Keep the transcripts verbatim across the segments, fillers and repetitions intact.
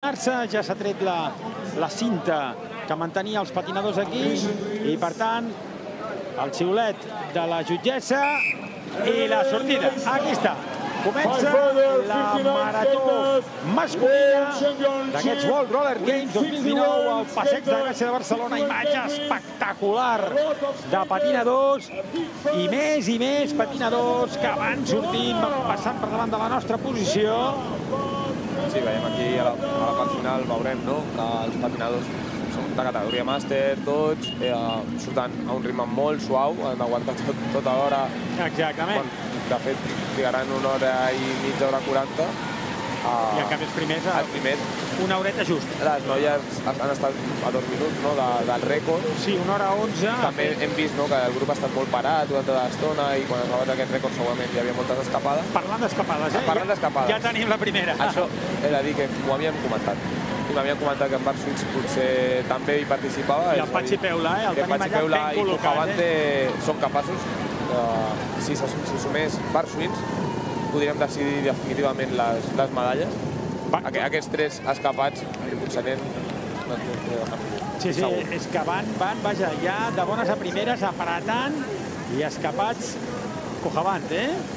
posicionar-se, ja s'ha tret la cinta que mantenia els patinadors aquí i, per tant, el xiulet de la jutgessa i la sortida. Aquí està. Comença la marató masculina d'aquests World Roller Games dos mil dinou al Passeig de Gràcia de Barcelona. Imatge espectacular de patinadors i més i més patinadors que van sortint, passant per davant de la nostra posició. Sí, veiem aquí a la, a la part final, veurem, no?, que els patinadors són de categoria màster, tots, eh, surten a un ritme molt suau, han d'aguantar tot, tota l'hora. Exactament. Quan, de fet, trigaran una hora i mitja, hora quaranta. Uh, I en canvi els primers, els primers, una horeta just. Les noies han estat a dos minuts, no?, de, del rècord. Sí, una hora onze. També hem vist, no?, que el grup ha estat molt parat durant tota l'estona i quan es va batre aquest rècord segurament hi havia moltes escapades. Parlant d'escapades, eh? Parlant d'escapades. Ja tenim la primera. Això he de dir que m'ho havíem comentat. I m'havien comentat que en Barswings potser també hi participava. I el Patxi Peula, eh? El tenim allà ben col·locat. I Cujavante són capaços, si s'hi sumés Barswings, podríem decidir definitivament les, les medalles. Aquests tres escapats potser anem... Sí, sí, és que van, van, vaja, ja de bones a primeres, apretant i escapats Cujavante, eh?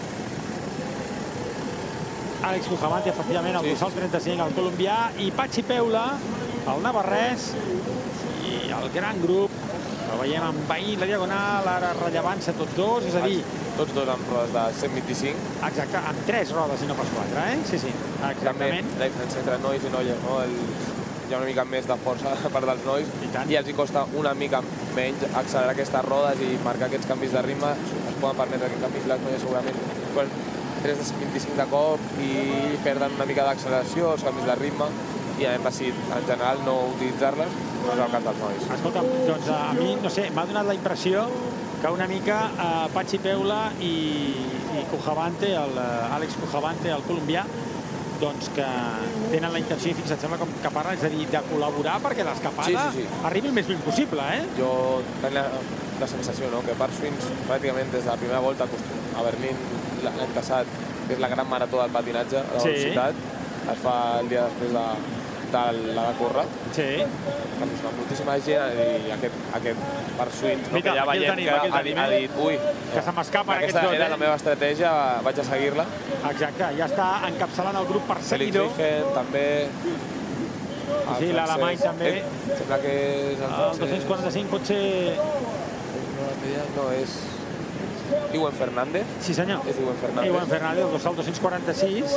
Àlex Cujavante, efectivament, el dorsal trenta-cinc, el colombià, i Patxi Peula, el navarrès, i el gran grup, el veiem envaint la diagonal, ara rellevant-se tots dos, és a dir... Tots dos amb rodes de cent vint-i-cinc. Exacte, amb tres rodes i no pas quatre, eh? Sí, sí, exactament. També la diferència entre nois i noies, no? Hi ha una mica més de força per part dels nois i els hi costa una mica menys accelerar aquestes rodes i marcar aquests canvis de ritme. Es poden permetre aquest canvi, les noies segurament tres de cent vint-i-cinc de cop i perden una mica d'acceleració, els canvis de ritme, i hem decidit, en general, no utilitzar-les, no és el cas dels nois. Escolta, doncs a mi, no sé, m'ha donat la impressió que una mica Patxi Peula i Cujavante, l'Àlex Cujavante, el colombià, doncs que tenen la intenció, i fins em sembla que parla, és a dir, de col·laborar perquè l'escapada arribi el més lluny possible, eh? Jo tinc la sensació, no?, que Barswings, pràcticament des de la primera volta a Berlín, l'any passat, que és la gran marató del patinatge de la velocitat, es fa el dia després de la de córrer. Sí. Moltíssima gent i aquest Barswings, que ja veiem que ha dit, ui, que se m'escapen aquests dos. Aquesta era la meva estratègia, vaig a seguir-la. Exacte, ja està encapçalant el grup perseguidor. Felix Richen, també. Sí, l'alemany també. Sembla que és el francès. El dos-cents quaranta-cinc pot ser... No, és... Iwen Fernández. Sí, senyor. És Iwen Fernández. Iwen Fernández, el dorsal dos-cents quaranta-sis.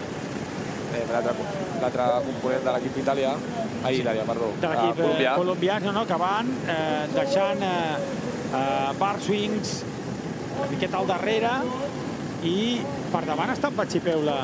L'altre component de l'equip italià, ah, italià, perdó, de l'equip colombià, que van deixant Barswings una miqueta al darrere i per davant està el Patxi Peula.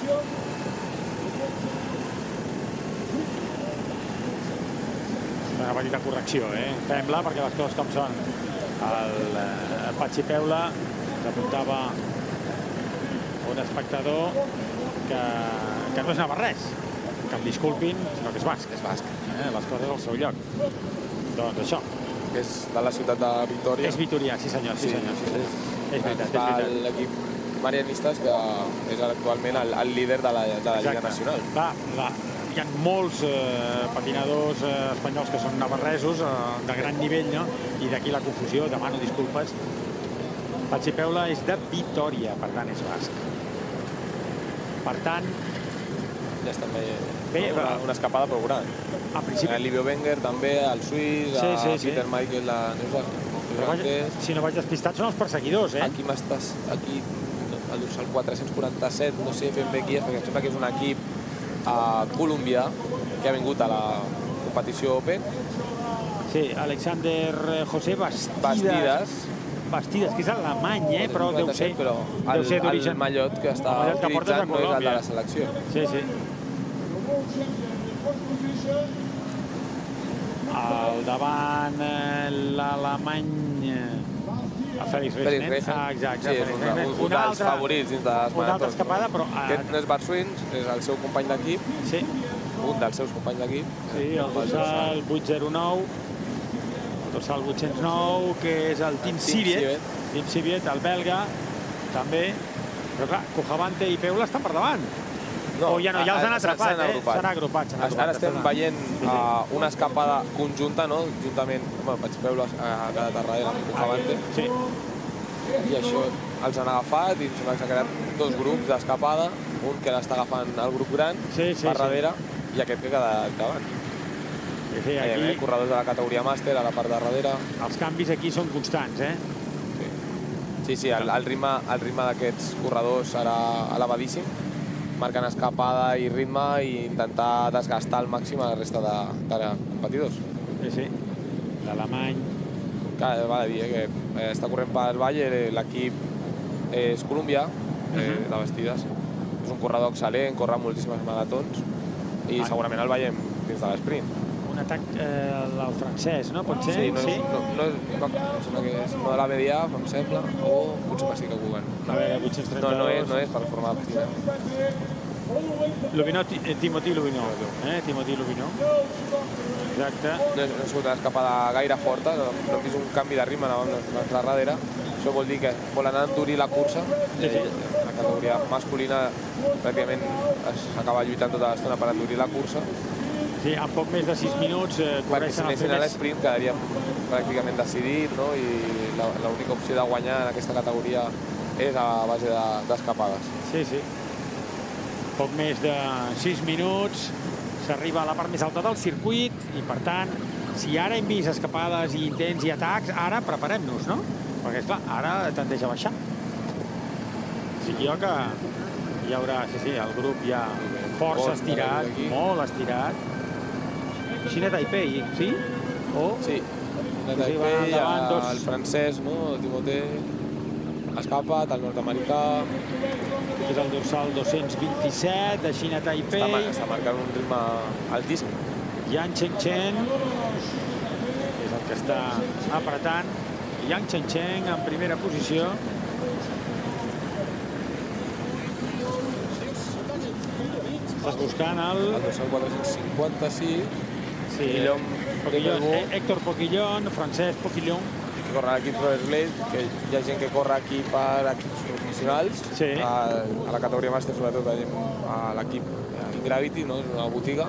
Una petita correcció, eh? Fem-la perquè les coses com són. El Patxi Peula s'apuntava un espectador que no és navarrès, que em disculpin, sinó que és basc. És basc. Les coses al seu lloc. Doncs això. És de la ciutat de Vitoria. És Vitoria, sí senyor. És veritat, és veritat. L'equip Marianistes, que és actualment el líder de la Lliga Nacional. Hi ha molts patinadors espanyols que són navarresos, de gran nivell, i d'aquí la confusió, demano disculpes. Patxi Peula és de Vitoria, per tant és basc. Per tant... Ja estem veient una escapada prou gran. Livio Wenger també, el suís, Peter Michael, la neozelandès. Si no vaig despistat són els perseguidors, eh? Aquí m'estàs, aquí, el dorsal quatre-cents quaranta-set, no sé ben bé qui és, perquè em sembla que és un equip colombià que ha vingut a la competició Open. Sí, Alexander José Bastidas. Bastidas, que és alemany, eh? Però deu ser d'origen. El mallot que està utilitzant no és el de la selecció. Sí, sí. Al davant l'alemany... El Felix Richen. Exacte. Sí, és un dels favorits dins de les maratons. Una altra escapada, però... Aquest no és Barswings, és el seu company d'equip. Sí. Un dels seus companys d'equip. Sí, el dorsal vuit zero nou. El dorsal vuit-cents nou, que és el Tim Siviet. Tim Siviet, el belga, també. Però clar, Cujavante i Peula estan per davant. o ja no, ja els han atrapat, eh? S'han agrupat. Ara estem veient una escapada conjunta, no? Juntament, vaig veure a cada darrere amb Cujavante. Sí. I això els han agafat i s'han creat dos grups d'escapada, un que l'està agafant el grup gran per darrere i aquest que queda davant. Aquí corredors de la categoria màster a la part de darrere. Els canvis aquí són constants, eh? Sí, sí, el ritme d'aquests corredors serà elevadíssim, marcant escapada i ritme i intentar desgastar al màxim a la resta de competidors. Sí, sí. L'alemany... Val a dir que està corrent pel Valle, l'equip és Colúmbia, de Bastides. És un corredor excel·lent, corre moltíssimes maratons i segurament el veiem dins de l'esprint. Un atac al francès, no? Pot ser? Sí, no sembla que és no de la B D A, em sembla, o potser m'estic equivocant. A veure, vuit-cents trenta-dos... No, no és per formar partida. Lubinó, Timotí Lubinó. Timotí Lubinó. Exacte. No ha sigut una escapada gaire forta, no hem vist un canvi de ritme davant de darrere. Això vol dir que vol anar a endurir la cursa. La categoria masculina pràcticament s'acaba lluitant tota l'estona per endurir la cursa. Sí, en poc més de sis minuts correixen els primers. Si a l'esprint quedaríem pràcticament decidit, no? I l'única opció de guanyar en aquesta categoria és a base d'escapades. Sí, sí. Poc més de sis minuts, s'arriba a la part més alta del circuit i, per tant, si ara hem vist escapades i intents i atacs, ara preparem-nos, no? Perquè, esclar, ara tendeix a baixar. Sí, jo que hi haurà, sí, sí, el grup ja força estirat, molt estirat. Xina Taipei, sí? Sí, Xina Taipei, el francès, el Timoté, escapat, el nord-americà. És el dorsal dos-cents vint-i-set de Xina Taipei. Està marcant un ritme altíssim. Yang Chengcheng és el que està apretant. Yang Chengcheng en primera posició. Estàs buscant el... El dorsal quatre-cents cinquanta-sis. Sí, Héctor Poquillón, Francesc Poquillón. Que corre a l'equip Rollerblade, que hi ha gent que corre aquí per equips professionals. A la categoria màster, sobretot, veiem a l'equip Ingravity, és una botiga.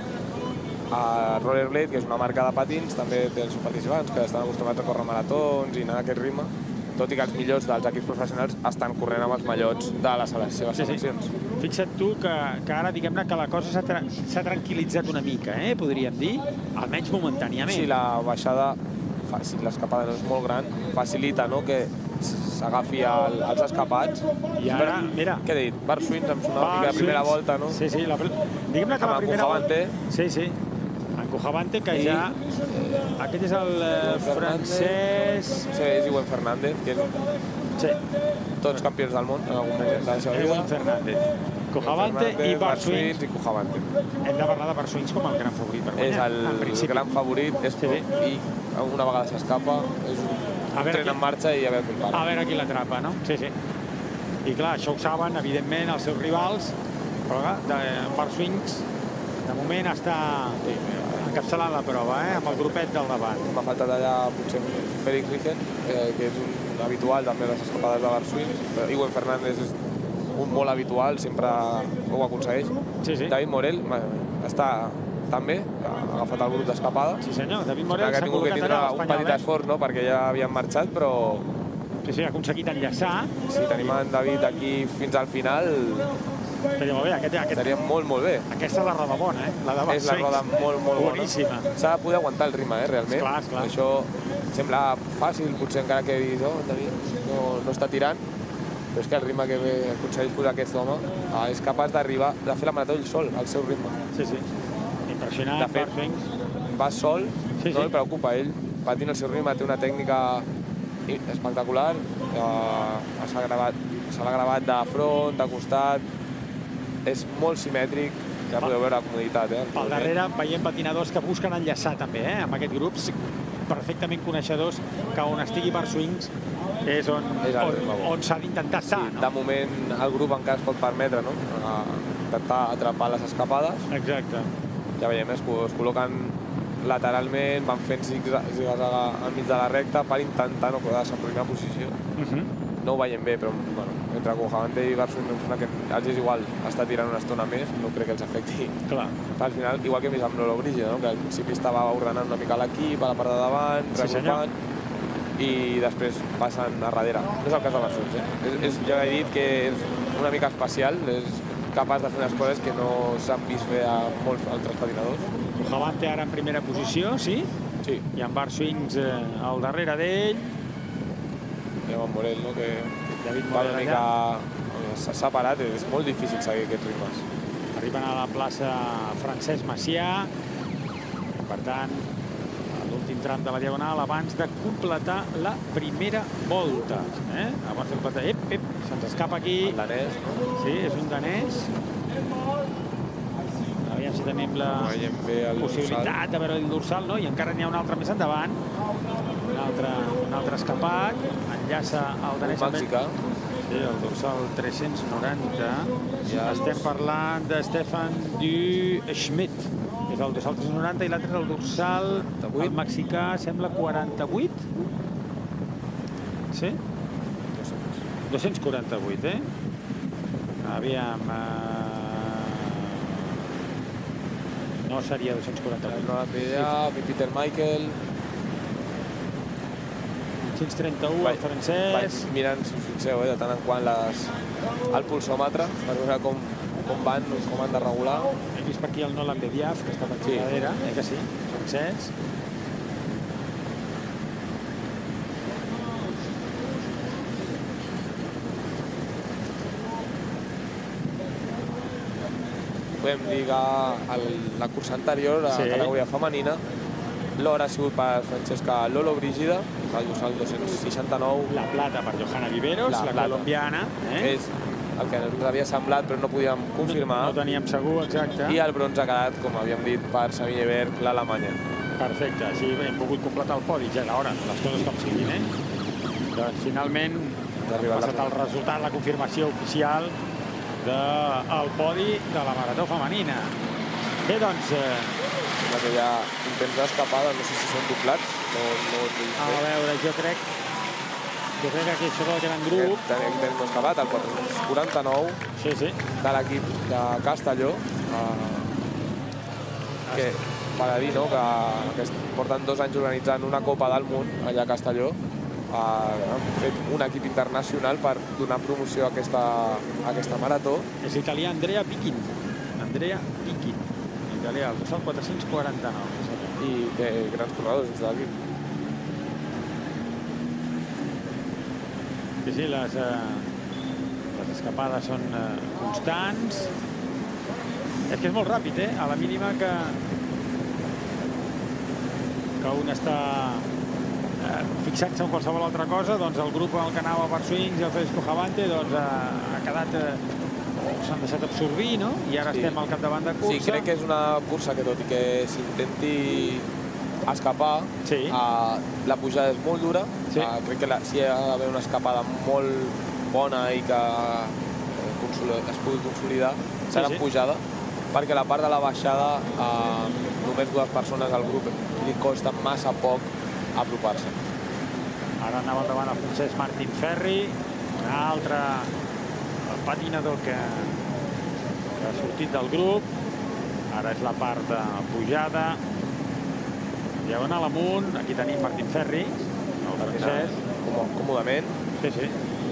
A Rollerblade, que és una marca de patins, també té els seus participants que estan acostumats a córrer maratons i anar a aquest ritme, tot i que els millors dels equips professionals estan corrent amb els mallots de les seves seleccions. Fixa't tu que ara, diguem-ne, que la cosa s'ha tranquil·litzat una mica, podríem dir, almenys momentàniament. Sí, la baixada, si l'escapada no és molt gran, facilita que s'agafi els escapats. I ara, mira... Què he dit? Barswings, em sona una mica de primera volta, no? Sí, sí, diguem-ne que la primera volta... Sí, sí. En Cujavante, que ja... Aquest és el francès... Sí, és Iwen Fernández, que és... Sí. Tots campions del món en algun moment de la seva vida. Iwen Fernández. Cujavante i Barswings. i Cujavante. Hem de parlar de Barswings com el gran favorit per guanyar. És el gran favorit, i una vegada s'escapa, és un tren en marxa i a veure qui el para. A veure qui l'atrapa, no? Sí, sí. I clar, això ho saben, evidentment, els seus rivals, però Barswings, de moment, està encapçalant la prova, amb el grupet del davant. M'ha faltat allà, potser, Félix Rigen, que és un habitual també a les escapades de Barswings. Iwen Fernández és un molt habitual, sempre ho aconsegueix. David Morel està també, ha agafat el grup d'escapada. Sí senyor, David Morel s'ha col·locat allà a l'Espanyol. Un petit esforç, perquè ja havien marxat, però... Sí, sí, ha aconseguit enllaçar. Si tenim en David aquí fins al final... Estaria molt bé. Estaria molt, molt bé. Aquesta és la roda bona, eh? La de Barswings. És la roda molt, molt bona. Boníssima. S'ha de poder aguantar el ritme, eh, realment. Esclar, esclar. Això sembla fàcil, potser encara que diguis, oh, David no està tirant, però és que el ritme que aconsegueix posar aquest home és capaç d'arribar, de fer la marató ell sol, al seu ritme. Sí, sí. Impressionant, Barswings. Va sol, no el preocupa, ell patint el seu ritme, té una tècnica espectacular, s'ha gravat de front, de costat, és molt simètric, ja podeu veure la comoditat. Pel darrere veiem patinadors que busquen enllaçar també, amb aquest grup, perfectament coneixedors que on estigui Barswings és on s'ha d'intentar estar. De moment el grup encara es pot permetre intentar atrapar les escapades. Exacte. Ja veiem, es col·loquen lateralment, van fent zigzags al mig de la recta per intentar no quedar-se en primera posició. no ho veiem bé, però bueno, entre Cojavante i Barsuin em sembla que els és igual estar tirant una estona més, no crec que els afecti. Clar. Al final, igual que hem vist amb Lolo Brígida, no? Que al principi estava ordenant una mica l'equip, a la part de davant, sí, regrupant, i després passen a darrere. No és el cas de Barsuin, eh? És, és, jo he dit que és una mica especial, és capaç de fer unes coses que no s'han vist fer a molts altres patinadors. Cojavante ara en primera posició, sí? Sí. I en Barsuin eh, al darrere d'ell. I amb Morel, no? Que David va Morel una mica... S'ha parat, és molt difícil seguir aquests ritmes. Arriben a la plaça Francesc Macià. Per tant, a l'últim tram de la Diagonal abans de completar la primera volta. Eh? Abans de completar... Ep, ep, se'ns escapa aquí. El danès, no? Sí, és un danès. Aviam si tenim la possibilitat de veure el dorsal, no? I encara n'hi ha un altre més endavant. Un altre, un altre escapat. Enllaça el danès. Un mexicà. Sí, el dorsal tres-cents noranta. Ja estem parlant de Stefan Du Schmidt. És el dorsal tres-cents noranta i l'altre és el dorsal, el mexicà, sembla quaranta-vuit. Sí? dos-cents quaranta-vuit, eh? Aviam... No seria dos-cents quaranta-vuit. No l'ha idea, Peter Michael... cinc-cents trenta-u, el francès... Vaig mirant, si us fixeu, eh, de tant en quant les, el pulsòmetre, per veure com, com van, com han de regular. Hem vist per aquí el Nolan Bediaf, que està per aquí darrere, eh que sí, francès. Podem dir que el, la cursa anterior, a la categoria femenina, l'hora ha sigut per Francesca Lolo Brígida, el dorsal dos-cents seixanta-nou. La plata per Johanna Viveros, la, la colombiana. Eh? És el que ens havia semblat, però no podíem confirmar. No, no teníem segur, exacte. I el bronze ha quedat, com havíem dit, per Sabine Berg, l'Alemanya. Perfecte, així hem pogut completar el podi, ja era hora, les coses com siguin, eh? Doncs finalment ha passat el resultat, la confirmació oficial del podi de la marató femenina. Bé, doncs... Sembla que hi ha un temps d'escapada, no sé si són doblats. No, no a veure, jo crec... Jo crec que aquí això del gran grup... Aquí tenim escapat, el quatre-cents quaranta-nou sí, sí. de l'equip de Castelló. Eh, que val a dir, no?, que, que porten dos anys organitzant una Copa del Món allà a Castelló. Eh, han fet un equip internacional per donar promoció a aquesta, a aquesta marató. És l'italià Andrea Pichin. Andrea Pichin. Italià, el dorsal quatre-cents quaranta-nou. I té grans corredors dins de l'equip. Sí, sí, les, eh, les escapades són eh, constants. És que és molt ràpid, eh? A la mínima que, que un està eh, fixant-se en qualsevol altra cosa, doncs el grup al que anava per Swings i el Félix Cojavante doncs, eh, ha quedat... Eh, s'han deixat absorbir, no? I ara sí. Estem al capdavant de cursa. Sí, crec que és una cursa que, tot i que s'intenti escapar, sí. uh, la pujada és molt dura. Sí. Uh, crec que la, si hi ha d'haver una escapada molt bona i que uh, es pugui consolidar, serà sí, sí. pujada, perquè la part de la baixada, uh, només dues persones al grup li costa massa poc apropar-se. Ara anava al davant el Francesc Martín Ferri, un altre patinador que, que ha sortit del grup. Ara és la part de pujada. Diagonal amunt. Aquí tenim Martín Ferri, el francès. Còmodament. Sí, sí.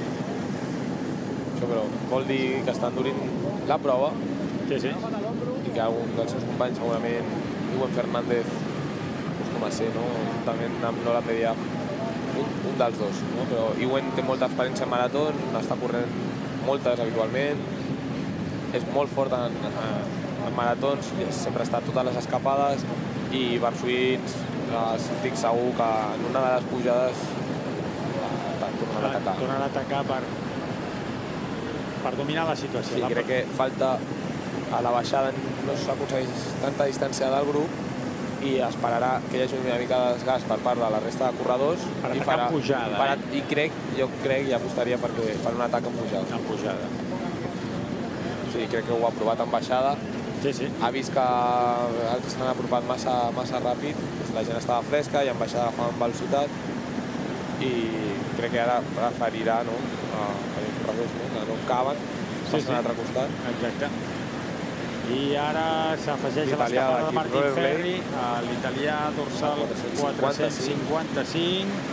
Això, però, vol dir que està endurint la prova. Sí, sí. I que algun dels seus companys, segurament, Iwan Fernández, acostuma a ser, no? Juntament amb Nolan Bediaf, un, un dels dos, no? Però Iwan té molta experiència en maratons, està corrent moltes habitualment, és molt fort en, en, en maratons, sempre està a totes les escapades i Barsuins, estic segur que en una de les pujades tornarà a atacar. Tornarà a atacar per, per dominar la situació. Sí, crec que falta a la baixada, no s'aconsegueix tanta distància del grup i esperarà que hi hagi una mica de desgast per part de la resta de corredors per atacar farà, en pujada. Farà, eh? I crec, jo crec i apostaria perquè, per un atac en pujada. En pujada. Sí, crec que ho ha provat en baixada. Sí, sí. Ha vist que els s'han apropat massa, massa ràpid, la gent estava fresca i en baixada agafaven velocitat i crec que ara preferirà no, a, a l'inrevés, no? Que no caben, passen sí, sí. a l'altre costat. Exacte. I ara s'afegeix a l'escapada de Martin Ferri, l'italià dorsal quatre-cents cinquanta-cinc.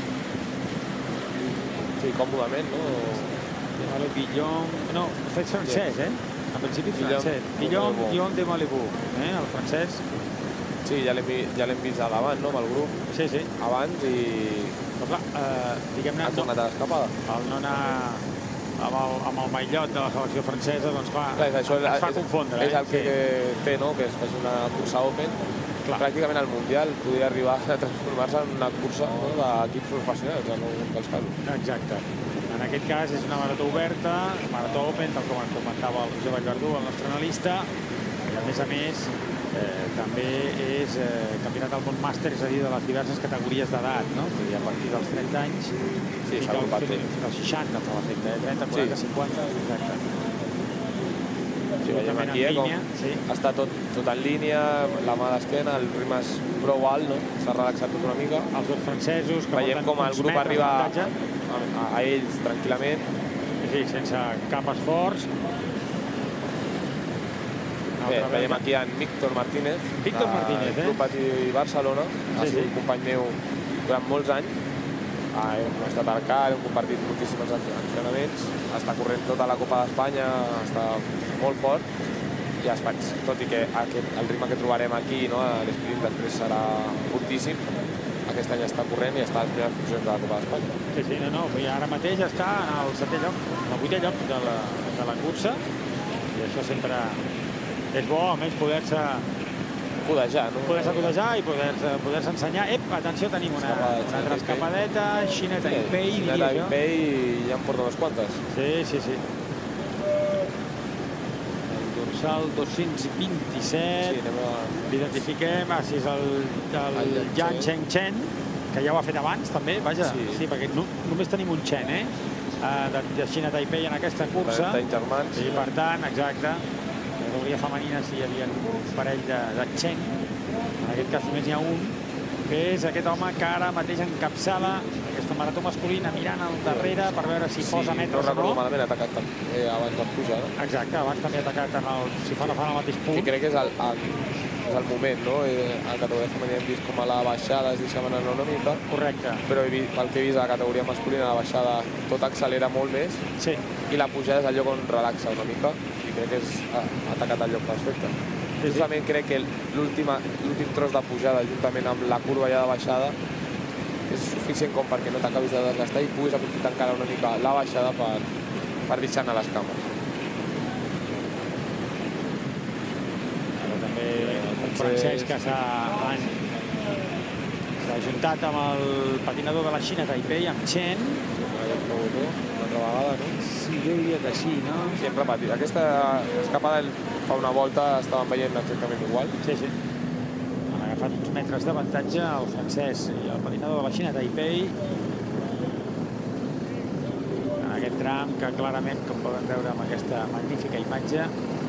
Sí, còmodament, no? Guillaume... No, fet francès, eh? En principi francès. Guillaume, Guillaume de Malibu, eh? El francès. Sí, ja l'hem ja vist a l'avant, no? Amb el grup. Sí, sí. Abans i... Però clar, eh, diguem-ne... Ha tornat a l'escapada. Al no anar amb el, amb el maillot de la selecció francesa, doncs clar, clar això es fa és, confondre. És eh? el que sí. té, no? Que es faci una cursa open. Clar. Pràcticament al Mundial podria arribar a transformar-se en una cursa no? d'equips professionals, en un dels casos. Exacte. En aquest cas és una marató oberta, marató open, tal com comentava el Roger Vallverdú, el nostre analista, i a més a més eh, també és eh, campionat del món màster, és a dir, de les diverses categories d'edat, no? És a dir, a partir dels trenta anys sí, fins als seixanta, fa l'efecte, trenta, quaranta, sí. cinquanta, exacte. Sí, veiem aquí, eh, com sí. està tot, tot en línia, la mà d'esquena, el ritme és prou alt, no? S'ha relaxat tot una mica. Els dos francesos que veiem com el grup arriba a, a, a ells tranquil·lament. Sí, sense cap esforç. Bé, veiem aquí en Víctor Martínez, Víctor Martínez, eh? del Club Patí Barcelona, sí, ha sigut sí. company meu durant molts anys. Ah, hem estat al car, hem compartit moltíssims entrenaments, està corrent tota la Copa d'Espanya, està molt fort, i espais, tot i que aquest, el ritme que trobarem aquí, no, a l'esprint després serà fortíssim, aquest any està corrent i està a les primeres posicions de la Copa d'Espanya. Sí, sí, no, no, i ara mateix està en el setè lloc, en el vuitè lloc de la, de la cursa, i això sempre és bo, almenys poder-se codejar, no? Poder-se codejar i poder-se poder ensenyar. Ep, atenció, tenim una, una altra escapadeta, Xina Taipei, Xina Taipei, i ja en porta unes quantes. Sí, sí, sí. El dorsal dos-cents vint-i-set. Sí, a... l'identifiquem, ah, sí, és el, el, el Yang Cheng Chen, que ja ho ha fet abans, també, vaja, sí, sí perquè no, només tenim un Chen, eh? De, de Xina Taipei en aquesta cursa. trenta germans. I per tant, exacte, la categoria femenina sí hi havia un parell de, de Chen, en aquest cas només n'hi ha un, que és aquest home que ara mateix encapçala aquesta marató masculina mirant al darrere per veure si sí, posa metres o no. No recordo malament, ha atacat eh, abans de pujar. No? Exacte, abans també ha atacat en el, si fa no fan el mateix punt. Que crec que és el, el, és el moment, no? A la categoria femenina hem vist com a la baixada es deixaven anar una mica. Correcte. Però he vist, pel que he vist a la categoria masculina, la baixada tot accelera molt més. Sí. I la pujada és el lloc on relaxa una mica. I crec que és, ha atacat el lloc perfecte. Sí, justament sí. Crec que l'últim tros de pujada, juntament amb la curva ja de baixada, és suficient com perquè no t'acabis de desgastar i puguis aprofitar encara una mica la baixada per, per deixar anar les cames. Ara també un francès que s'ha ajuntat amb el patinador de la Xina Taipei, amb Chen. Una altra vegada, no? Sí, jo diria que sí, no? Sí, hem repetit. Aquesta escapada fa una volta estàvem veient exactament igual. Sí, sí. Han agafat uns metres d'avantatge el francès i el patinador de la Xina Taipei. En aquest tram que clarament, com poden veure amb aquesta magnífica imatge,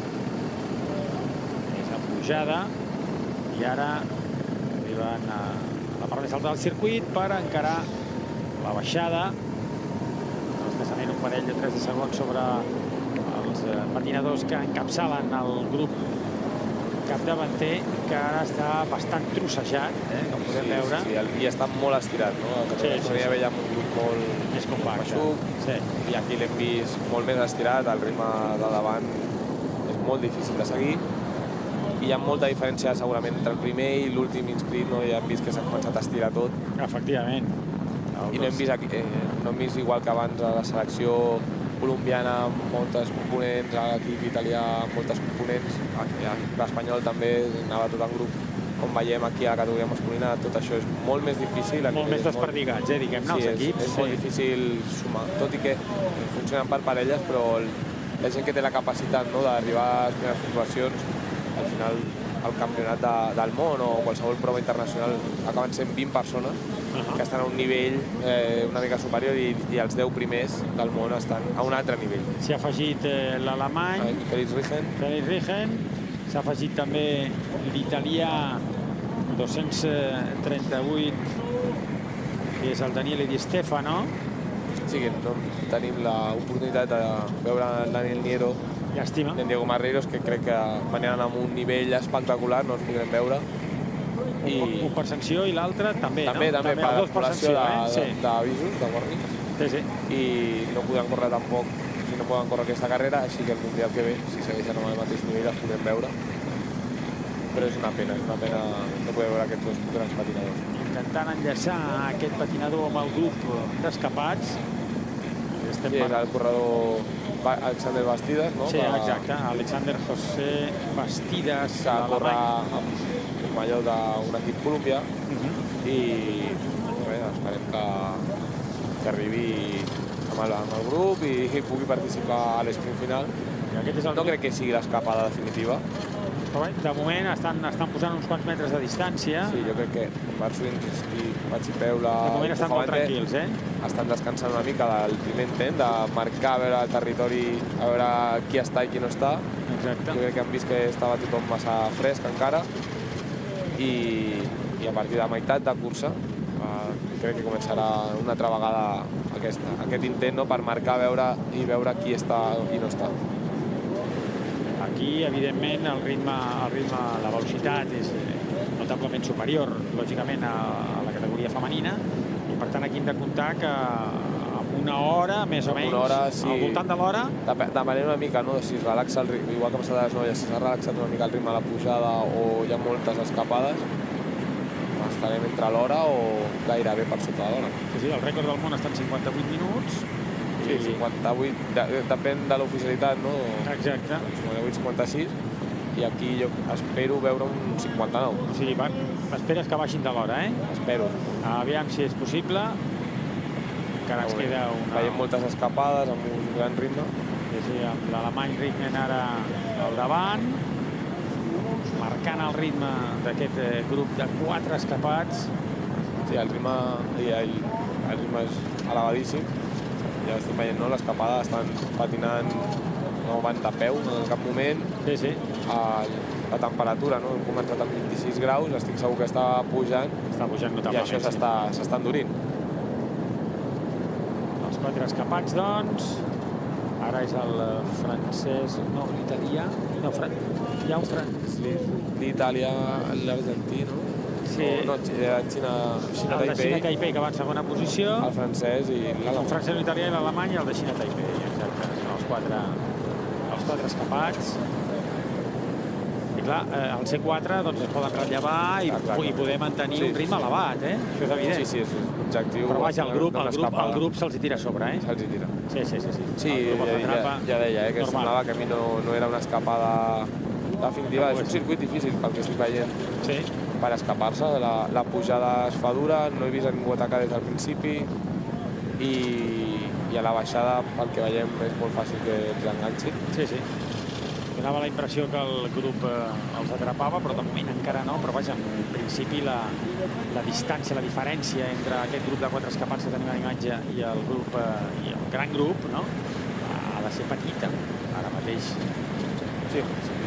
és la pujada i ara arriben a la part més alta del circuit per encarar la baixada. Desplaçament un parell de tres de segons sobre els patinadors que encapçalen el grup capdavanter, que ara està bastant trossejat, eh, com podem sí, veure. Sí, sí, i està molt estirat, no? A sí, sí, sí. Ja veiem un grup molt més compacte. Sí. I aquí l'hem vist molt més estirat, el ritme de davant és molt difícil de seguir. I hi ha molta diferència segurament entre el primer i l'últim inscrit, no? Ja hem vist que s'ha començat a estirar tot. Efectivament. I no hem vist, aquí, eh, no hem vist igual que abans a la selecció colombiana amb moltes components, a l'equip italià amb moltes components, l'espanyol també anava tot en grup. Com veiem aquí a la categoria masculina, tot això és molt més difícil. Molt més desperdigats, eh, diguem-ne, els equips. És molt difícil sumar, tot i que funcionen per parelles, però la gent que té la capacitat d'arribar a les primeres puntuacions, al final el campionat de, del món o qualsevol prova internacional acaben sent vint persones uh -huh. que estan a un nivell eh, una mica superior i, i els deu primers del món estan a un altre nivell. S'hi ha afegit eh, l'alemany, ah, Felix Rigen. Felix Rigen, s'ha afegit també l'italià dos-cents trenta-vuit que és el Daniele Di Stefano. Sí, que no tenim l'oportunitat de veure el Daniel Niero Llàstima. i en Diego Marreiros, que crec que venien amb un nivell espectacular, no els podrem veure. I... Un per sanció i l'altre també, també, no? També, per acumulació d'avisos, de warnings. Sí, sí. I no podran córrer tampoc, si no poden córrer aquesta carrera, així que el Mundial que ve, si segueixen amb el mateix nivell, els podem veure. Però és una pena, és una pena no poder veure aquests dos grans patinadors. Intentant enllaçar aquest patinador amb el grup d'escapats. Sí, és el corredor Alexander Bastidas, no? Sí, exacte, Alexander José Bastidas. Que corre amb el malló d'un equip colombià i esperem que arribi amb el grup i pugui participar a l'esprint final. No crec que sigui l'escapada definitiva. De moment estan posant uns quants metres de distància. Sí, jo crec que Barswin i Pachipeula... De moment estan molt tranquils, eh? Estan descansant una mica del primer intent, de marcar, a veure el territori, a veure qui està i qui no està. Exacte. Jo crec que han vist que estava tothom massa fresc encara i a partir de la meitat de cursa crec que començarà una altra vegada aquest intent per marcar i veure qui està i qui no està. Aquí, evidentment, el ritme, la velocitat és notablement superior, lògicament, a la categoria femenina, i per tant aquí hem de comptar que amb una hora, més o menys, al voltant de l'hora... Depenent una mica, si es relaxa el ritme, igual que passa de les noies, si s'ha relaxat una mica el ritme a la pujada o hi ha moltes escapades, estarem entre l'hora o gairebé per sota de l'hora. Sí, el rècord del món està en cinquanta-vuit minuts. Sí, cinquanta-vuit, depèn de l'oficialitat, no? Exacte. cinquanta-vuit cinquanta-sis, i aquí jo espero veure un cinquanta-nou. O sigui, esperes que baixin de l'hora, eh? Espero. Aviam si és possible. Encara ens queda una... Veiem moltes escapades amb un gran ritme. Sí, amb l'alemany Rickman ara al davant, marcant el ritme d'aquest grup de quatre escapats. Sí, el ritme, el ritme és elevadíssim. Ja estem veient, no? L'escapada estan patinant, no van de peu en cap moment. Sí, sí. La temperatura, no? Hem començat amb vint-i-sis graus, estic segur que està pujant. Està pujant notablement. I això s'està endurint. Els quatre escapats, doncs. Ara és el francès, no, l'italià. No, hi ha un francès. L'Itàlia, l'Argentí, no? Sí. No, Xina Taipei. El de Xina Taipei, que va en segona posició. El francès i l'alemany. El francès, l'italià i l'alemany, i el de Xina Taipei. Exacte, són els quatre, els quatre escapats. I clar, el C quatre doncs, es poden rellevar i, i poder mantenir sí, un ritme sí. elevat, eh? Això és evident. Sí, sí, és objectiu. Però vaja, el grup, el grup, el grup se'ls tira a sobre, eh? Se'ls tira. Sí, sí, sí. Sí, sí ja, ja, ja deia, eh, que normal. Semblava que a mi no, no era una escapada definitiva. És un circuit difícil pel que estic veient. Sí. Per escapar-se, la, la pujada es fa dura, no he vist a ningú atacar des del principi i, i a la baixada, pel que veiem, és molt fàcil que els enganxin. Sí, sí. Donava la impressió que el grup eh, els atrapava, però de moment encara no. Però vaja, en principi la, la distància, la diferència entre aquest grup de quatre escapats que tenim a l'imatge i el grup, eh, i el gran grup, no? Ha de ser petita, ara mateix. Sí, sí.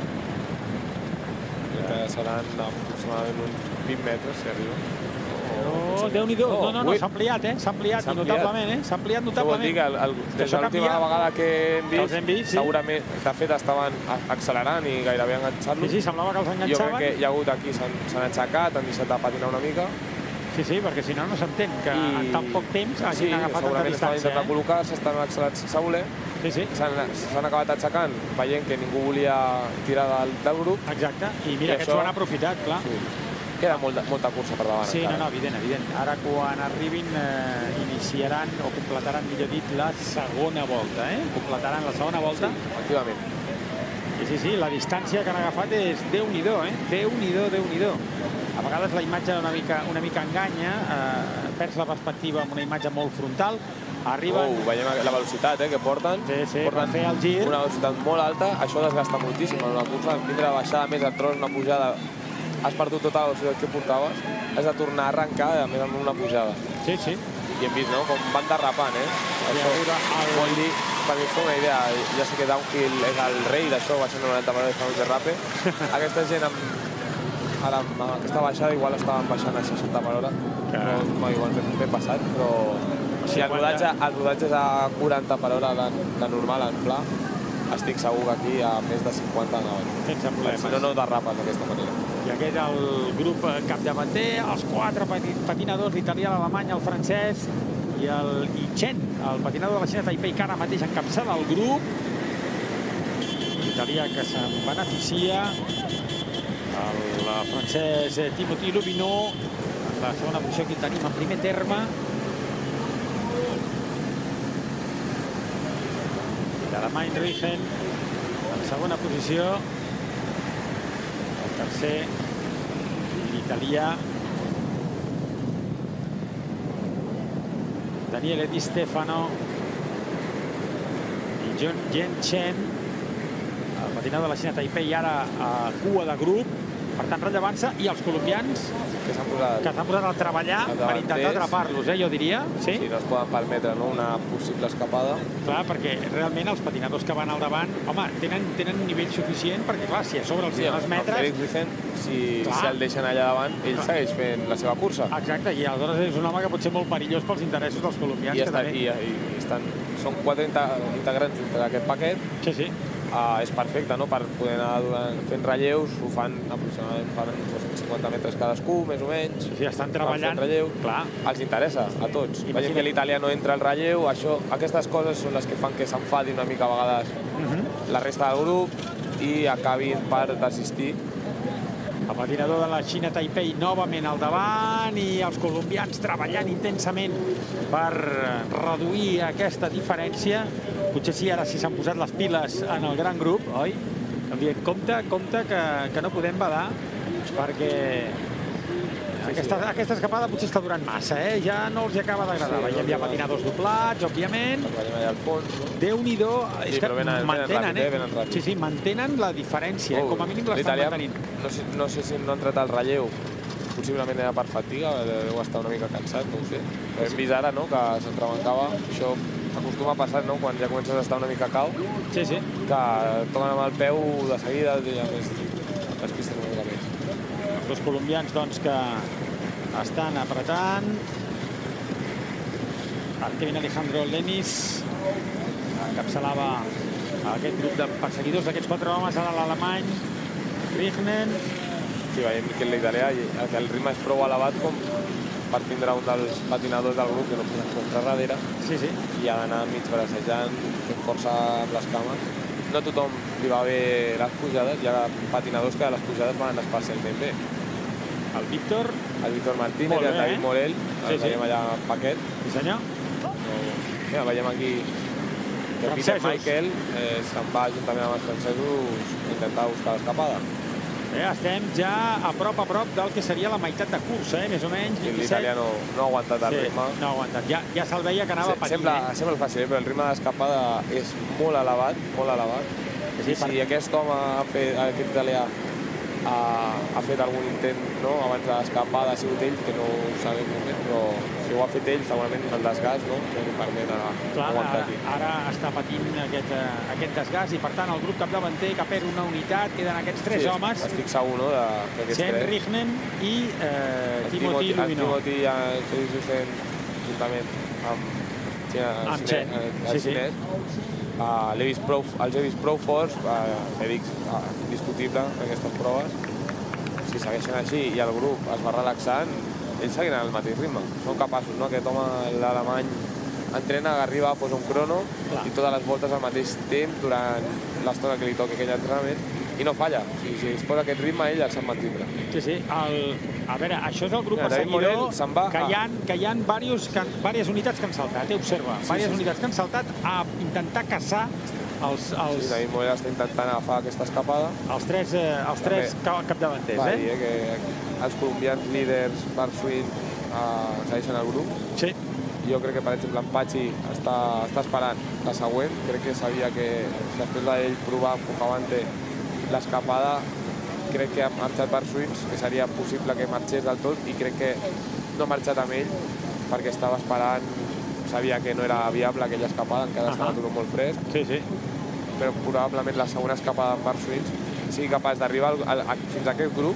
Que seran aproximadament uns vint metres, si arriba. Oh, Déu-n'hi-do. No, no, no, s'ha ampliat, eh? S'ha ampliat notablement, eh? S'ha ampliat notablement. Això vol dir que el, el, des de l'última vegada que hem vist, hem vist sí. segurament, de fet, estaven accelerant i gairebé enganxant-los. Sí, sí, semblava que els enganxaven. Jo crec que hi ha hagut aquí, s'han aixecat, han deixat de patinar una mica. Sí, sí, perquè si no, no s'entén que I... en tan poc temps hagin sí, agafat tanta distància. Sí, segurament estan intentant eh? col·locar-se, estan accelerats sense voler. Sí, sí. S'han acabat aixecant, veient que ningú volia tirar del, del grup. Exacte, i mira, I aquests això... ho han aprofitat, clar. Sí. Queda molta, molta cursa per davant. Sí, encara. no, no, evident, evident. Ara quan arribin eh, iniciaran o completaran, millor dit, la segona volta, eh? Completaran la segona volta. Sí, efectivament. I sí, sí, la distància que han agafat és Déu-n'hi-do, eh? Déu-n'hi-do, Déu-n'hi-do. A vegades la imatge una mica, una mica enganya, eh, perds la perspectiva amb una imatge molt frontal. Arriben... Oh, veiem la velocitat eh, que porten. Sí, sí, porten fer el gir. Una velocitat molt alta, això desgasta moltíssim en una cursa. Tindre la baixada més et trobes una pujada, has perdut tota la velocitat que portaves, has de tornar a arrencar, a més amb una pujada. Sí, sí. I hem vist, no?, com van derrapant, eh? Això el... vol dir, per mi fa una idea, ja sé que Downhill és el rei d'això, baixant noranta per hora de derrape. Aquesta gent amb ara amb aquesta baixada igual estaven baixant a seixanta per hora, no, igual ben passat, però si el rodatge, el rodatge és a quaranta per hora de normal, en pla, estic segur que aquí a més de cinquanta anaven. Sense problemes. Si no, no derrapes d'aquesta manera. I aquest és el grup capdavanter, els quatre patinadors, l'italià, l'alemany, el francès i el Chen, el patinador de la Xina Taipei, que ara mateix encapçala el grup. L'italià que se'n beneficia, el francès Timothy Lubinot, en la segona posició que tenim en primer terme. L'alemany Richen en segona posició. El tercer, l'italià Daniele Di Stefano i John Yen Chen, el patinador de la Xina Taipei, ara a cua de grup, per tant rellevant-se, i els colombians que s'han posat, posat a treballar per intentar atrapar-los, eh, jo diria. Sí? Sí, no es poden permetre, no?, una possible escapada. Clar, perquè realment els patinadors que van al davant, home, tenen, tenen un nivell suficient, perquè clar, si a sobre els sí, dones metres... Félix Vicent, si, si el deixen allà davant, ell clar. segueix fent la seva cursa. Exacte, i aleshores és un home que pot ser molt perillós pels interessos dels colombians. I, que estan, també... i, i estan, són quatre integrants d'aquest paquet. Sí, sí. Uh, és perfecte, no?, per poder anar durant, fent relleus, ho fan aproximadament fan dos cents cinquanta metres cadascú, més o menys. Sí, estan treballant. Relleu. Clar. Els interessa, a tots. Imagina... Veiem que l'italià no entra al relleu, això, aquestes coses són les que fan que s'enfadi una mica a vegades uh -huh. la resta del grup i acabin per desistir. El patinador de la Xina Taipei novament al davant i els colombians treballant intensament per reduir aquesta diferència. Potser sí, ara sí s'han posat les piles en el gran grup, oi? Em dient, compte, compte, que, que no podem badar, perquè aquesta, aquesta escapada potser està durant massa, eh? Ja no els acaba d'agradar. Sí, veiem ja patinadors doblats, òbviament. Veiem allà al fons. Déu-n'hi-do, és sí, que venen, mantenen, venen ràpid, eh? Sí, sí, mantenen la diferència, oh, com a mínim l'estan mantenint. No sé, no sé si no ha entrat al relleu, possiblement era per fatiga, deu estar una mica cansat, no ho sé. Però hem vist ara, no?, que s'entrebancava. Això acostuma a passar, no?, quan ja comences a estar una mica cau. Sí, sí. Que toquen amb el peu de seguida, ja més, les pistes una mica més. Els dos colombians, doncs, que estan apretant. El Kevin Alejandro Lenis encapçalava aquest grup de perseguidors d'aquests quatre homes, ara l'alemany Richen. Sí, veiem que l'italià, que el ritme és prou elevat com per tindre un dels patinadors del grup que no pot encontrar darrere. Sí, sí. I ha d'anar mig bracejant, fent força amb les cames. No a tothom li va bé les pujades, hi ha patinadors que a les pujades van especialment bé. El Víctor. El Víctor Martínez i el David Morell, el veiem allà al paquet. Sí, senyor. Mira, veiem aquí que Peter Michael se'n va juntament amb els francesos a intentar buscar l'escapada. Eh, estem ja a prop a prop del que seria la meitat de cursa, eh, més o menys. I l'italià no, no ha aguantat el sí, ritme. No ha aguantat. Ja, ja se'l veia que anava sí, patint. Sembla, eh? sembla fàcil, però el ritme d'escapada és molt elevat, molt elevat. Sí, I si per... aquest home, ha fet, aquest italià, ha, ha fet algun intent, no?, abans de l'escapada, ha sigut ell, que no ho sabem molt bé, però si ho ha fet ell, segurament el desgast, no?, no li permet aguantar aquí. Ara, ara està patint aquest, uh, aquest desgast i, per tant, el grup capdavanter que perd una unitat, queden aquests tres sí, homes. Estic segur, no?, d'aquests tres. Chen Richen i uh, Timothy Lubinot. El Timothy ja s'ha fent juntament amb, amb Chen, el xinès. Uh, l'he vist prou, els he vist prou forts, uh, he dit uh, indiscutible en aquestes proves. Si segueixen així i el grup es va relaxant, ells seguiran el mateix ritme. Són capaços, no? Aquest home, l'alemany, entrena, arriba, posa un crono Clar. i totes les voltes al mateix temps durant l'estona que li toqui aquell entrenament i no falla. O sigui, si es posa aquest ritme, ell el sap mantindre. Sí, sí. El... A veure, això és el grup perseguidor que hi ha, que hi ha diversos, que, diverses unitats que han saltat, eh? Observa, sí, diverses sí, unitats sí. que han saltat a intentar caçar els... els... Sí, David Morell està intentant agafar aquesta escapada. Els tres, eh, els tres capdavanters, va eh? dir, eh, que els colombians líders per swing eh, segueixen el grup. Sí. Jo crec que, per exemple, en Pachi està, està esperant la següent. Crec que sabia que després d'ell provar amb Pujavante l'escapada, crec que ha marxat per swings, que seria possible que marxés del tot, i crec que no ha marxat amb ell perquè estava esperant, sabia que no era viable aquella escapada, encara estava tot molt fresc. Sí, sí. Però probablement la segona escapada per swings sigui capaç d'arribar fins a aquest grup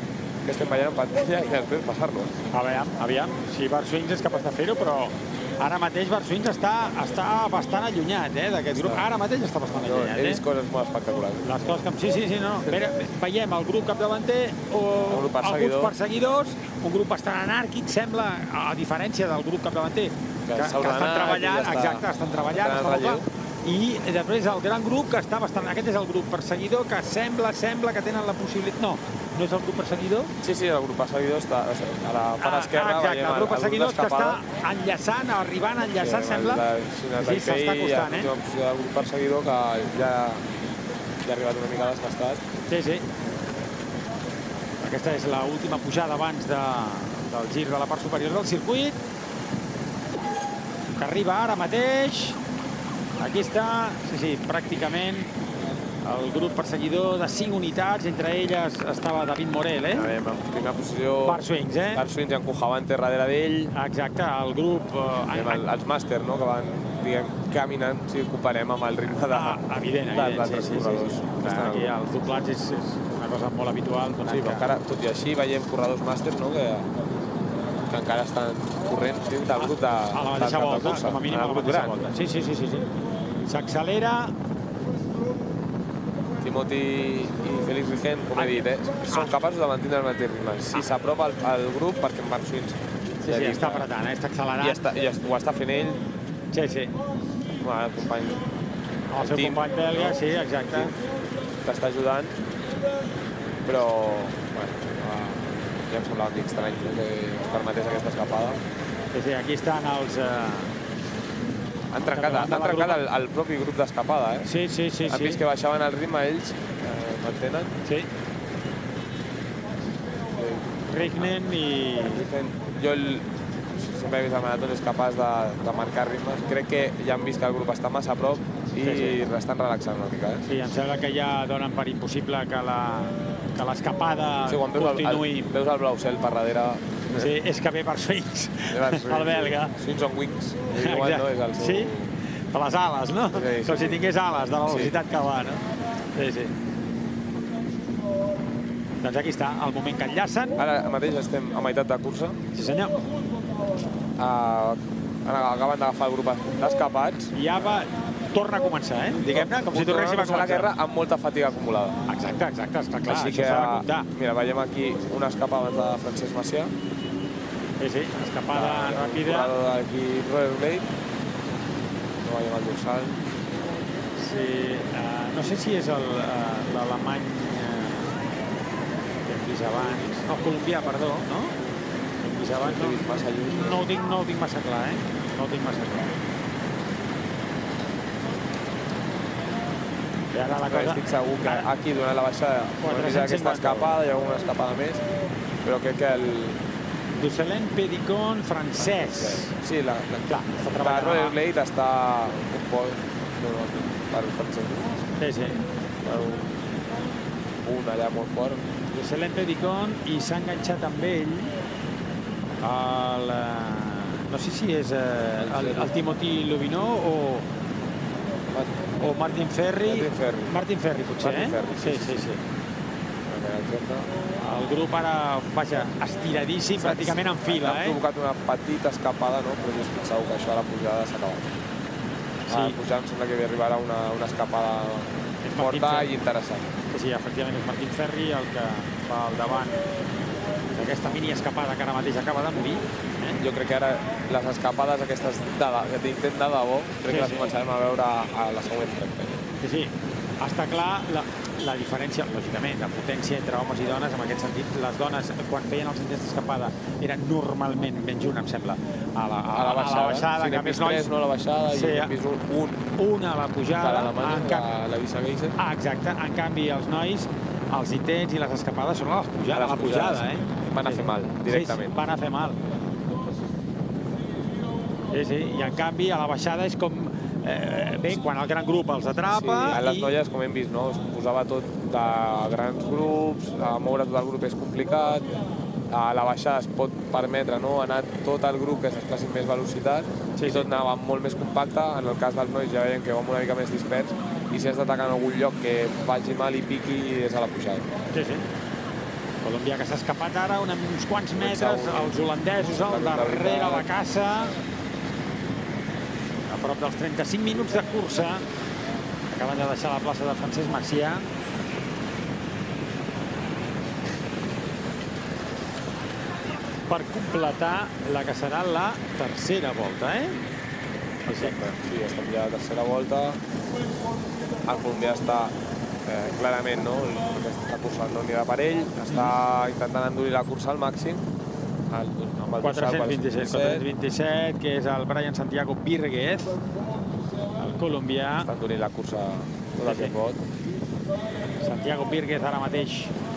que estem veient en pantalla i després passar-lo. Aviam, aviam, si Barswings és capaç de fer-ho, però ara mateix Barswings està, està bastant allunyat eh, d'aquest grup. Ara mateix està bastant No, allunyat. he Eh? vist coses molt espectaculars. Les coses que... Sí, sí, sí, no. Ve, veiem el grup capdavanter, o El grup perseguidor. alguns perseguidors, un grup bastant anàrquic, sembla, a diferència del grup capdavanter, que, que estan treballant, està, exacte, estan treballant, estan està molt clar. I després el gran grup que està bastant... Aquest és el grup perseguidor que sembla, sembla que tenen la possibilitat... No, no és el grup perseguidor? Sí, sí, el grup perseguidor està a la part esquerra. Ah, exacte, veiem el grup perseguidor que està enllaçant, arribant a enllaçar, sí, sembla. Sí, s'està costant, eh? El grup perseguidor que ja, ja ha arribat una mica desgastat. Sí, sí. Aquesta és l'última pujada abans de, del gir de la part superior del circuit. Que arriba ara mateix. Aquí està, sí, sí, pràcticament el grup perseguidor de cinc unitats, entre elles estava David Morel, eh? A veure, en primera posició... Barswings, eh? Barswings i en Cujavantes darrere d'ell. Exacte, el grup... Eh, el, els màster, no?, que van, diguem, caminant, si ho comparem amb el ritme de, ah, evident, evident, d'altres sí, sí, corredors. Sí, sí. Clar, aquí els doblats és, és una cosa molt habitual. Sí, però encara, tot i així, veiem corredors màster, no?, que, que encara estan corrents dins del grup de, a la mateixa volta, cursa, com a mínim a la mateixa volta. Sí, sí, sí, sí, sí. S'accelera. Timothy i Félix Rigent, com he dit, eh, són capaços de mantenir el mateix ritme. Si s'apropa al, al grup, perquè en Barswings... Sí, sí, està apretant, eh? Està accelerant. I, està, i ho està fent ell. Sí, sí. El company... El seu company belga, sí, exacte. Que està ajudant. Però, bueno, ja em semblava que estrany que es permetés aquesta escapada. Sí, sí, aquí estan els... Han trencat, han trencat el, el propi grup d'escapada, eh? Sí, sí, sí. Han vist que baixaven el ritme, ells eh, mantenen. Sí. Rignen i... Jo el, sempre he vist el marató és capaç de, de marcar ritmes. Crec que ja han vist que el grup està massa a prop i sí, sí. estan relaxant una mica, eh? Sí, em sembla que ja donen per impossible que l'escapada sí, continuï. El, el, veus el blau cel per darrere. Sí, és que ve per Swings, el belga. Swings on wings. Igual, no? És el seu... Sí, per les ales, no? Sí, sí. Com si tingués ales de la velocitat sí. que va, no? Sí, sí. Doncs aquí està, el moment que enllacen. Ara mateix estem a meitat de cursa. Sí, senyor. Uh, acaben d'agafar el grup d'escapats. I ja va... torna a començar, eh? Diguem-ne, com si tornéssim a començar. la guerra amb molta fatiga acumulada. Exacte, exacte, està clar, Així això s'ha de comptar. Mira, veiem aquí una escapada de Francesc Macià. Sí, sí, escapada ràpida. Un corredor d'aquí, Royal Blade. No veiem el dorsal. Sí, uh, no sé si és l'alemany uh, que hem vist abans. No, el colombià, perdó, no? Que hem vist abans. No, massa lluny. No ho tinc, no ho tinc massa clar, eh? No ho tinc massa clar. I ara la cosa... Estic segur que aquí, durant la baixada, no he vist aquesta escapada, hi ha alguna escapada més, però crec que el... Dusselen Pedicon francès. Sí, la, la, Clar, està la treballant... Royal Blade està un poc... per francès. Sí, sí. Per un, un allà molt fort. Dusselen Pedicon i s'ha enganxat amb ell el... No sé si és el, el Timothy Loubino o... O Martin Ferri. Martin Ferri. Martin Ferri, potser, Martin eh? Ferri, sí, sí, sí. sí. El grup ara, vaja, estiradíssim, pràcticament en fila, eh? Han provocat una petita escapada, no? Però jo estic segur que això a la pujada s'ha acabat. Sí. A la pujada em sembla que hi arribarà una, una escapada forta i interessant. Sí, sí, efectivament és Martin Ferri el que va al davant d'aquesta mini escapada que ara mateix acaba de morir. Eh? Jo crec que ara les escapades aquestes d'intent de debò, crec sí, que les sí. començarem a veure a la següent tracta. Sí, sí. Està clar la, la diferència, lògicament, de potència entre homes i dones, en aquest sentit. Les dones, quan feien els intents d'escapada, eren normalment menys una, em sembla, a la, a, a la baixada. A la baixada sí, n'hem vist tres, no a la baixada, sí, i hem vist un, un. Una a la pujada. De l'Alemanya, canvi... la, la Lisa Geiser. Ah, exacte. En canvi, els nois, els intents i les escapades són a, les pujades, a, les a la pujada, eh? Van a fer mal, directament. Sí, van a fer mal. Sí, sí, i en canvi a la baixada és com... Eh, bé, quan el gran grup els atrapa... Sí, a les i... noies, com hem vist, no? Es posava tot de grans grups, a moure tot el grup és complicat, a la baixada es pot permetre, no?, anar tot el grup que es desplaci amb més velocitat, sí, i tot sí. anava molt més compacte. En el cas dels nois ja veiem que va una mica més dispers, i si has d'atacar en algun lloc que vagi mal i piqui és a la pujada. Sí, sí. Colòmbia que s'ha escapat ara uns quants metres, els holandesos al darrere la caça. A prop dels trenta-cinc minuts de cursa. Acaben de deixar la plaça de Francesc Macià. Per completar la que serà la tercera volta, eh? Exacte, sí, estem ja a la tercera volta. El colombià està clarament, no? Aquesta cursa no anirà per ell. Està intentant endurir la cursa al màxim. quatre-cents vint-i-set, vint-i-set, que és el Brian Santiago Virguez, el colombià. Està endurint la cursa tot el que pot. Santiago Virguez ara mateix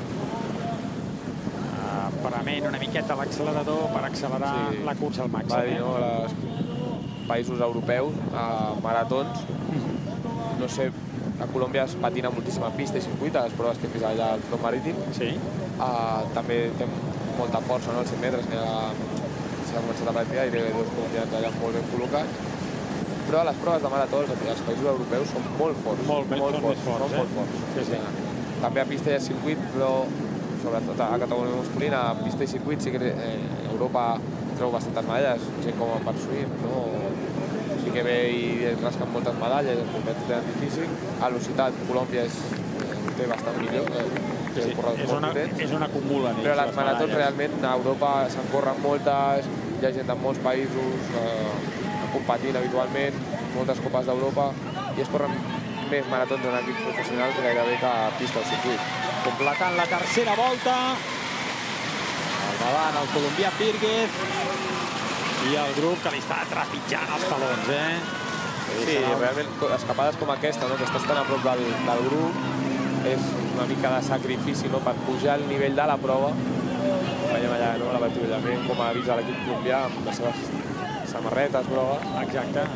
prement una miqueta l'accelerador per accelerar la cursa al màxim. Va dir, no, als països europeus, a maratons, no sé, a Colòmbia es patina moltíssima pista i circuit, a les proves que he vist allà al front marítim. També té molta força, no?, als cent metres, que s'ha començat a practicar i té dos colombians allà molt ben col·locats. Però a les proves de marató, els països europeus són molt forts. Molt forts. També a pista i a circuit, però sobretot a categoria masculina, a pista i circuit, sí que Europa treu bastantes medalles, gent com en Barsuin, no? Sí que ve i rasquen moltes medalles, el complet ho tenen difícil. A velocitat, Colòmbia té bastant millor, és on acumulen. Però a les maratons realment a Europa se'n corren moltes, hi ha gent de molts països competint habitualment, moltes copes d'Europa, i es corren més maratons en equips professionals gairebé que a pista o circuit. Completant la tercera volta. Al davant el colombià Virguez i el grup que li està trepitjant els talons, eh? Sí, realment escapades com aquesta, que estàs tan a prop del grup, és una mica de sacrifici per pujar el nivell de la prova. Veiem allà l'avituallament, com avisa l'equip colombià amb les seves samarretes grogues. Exacte.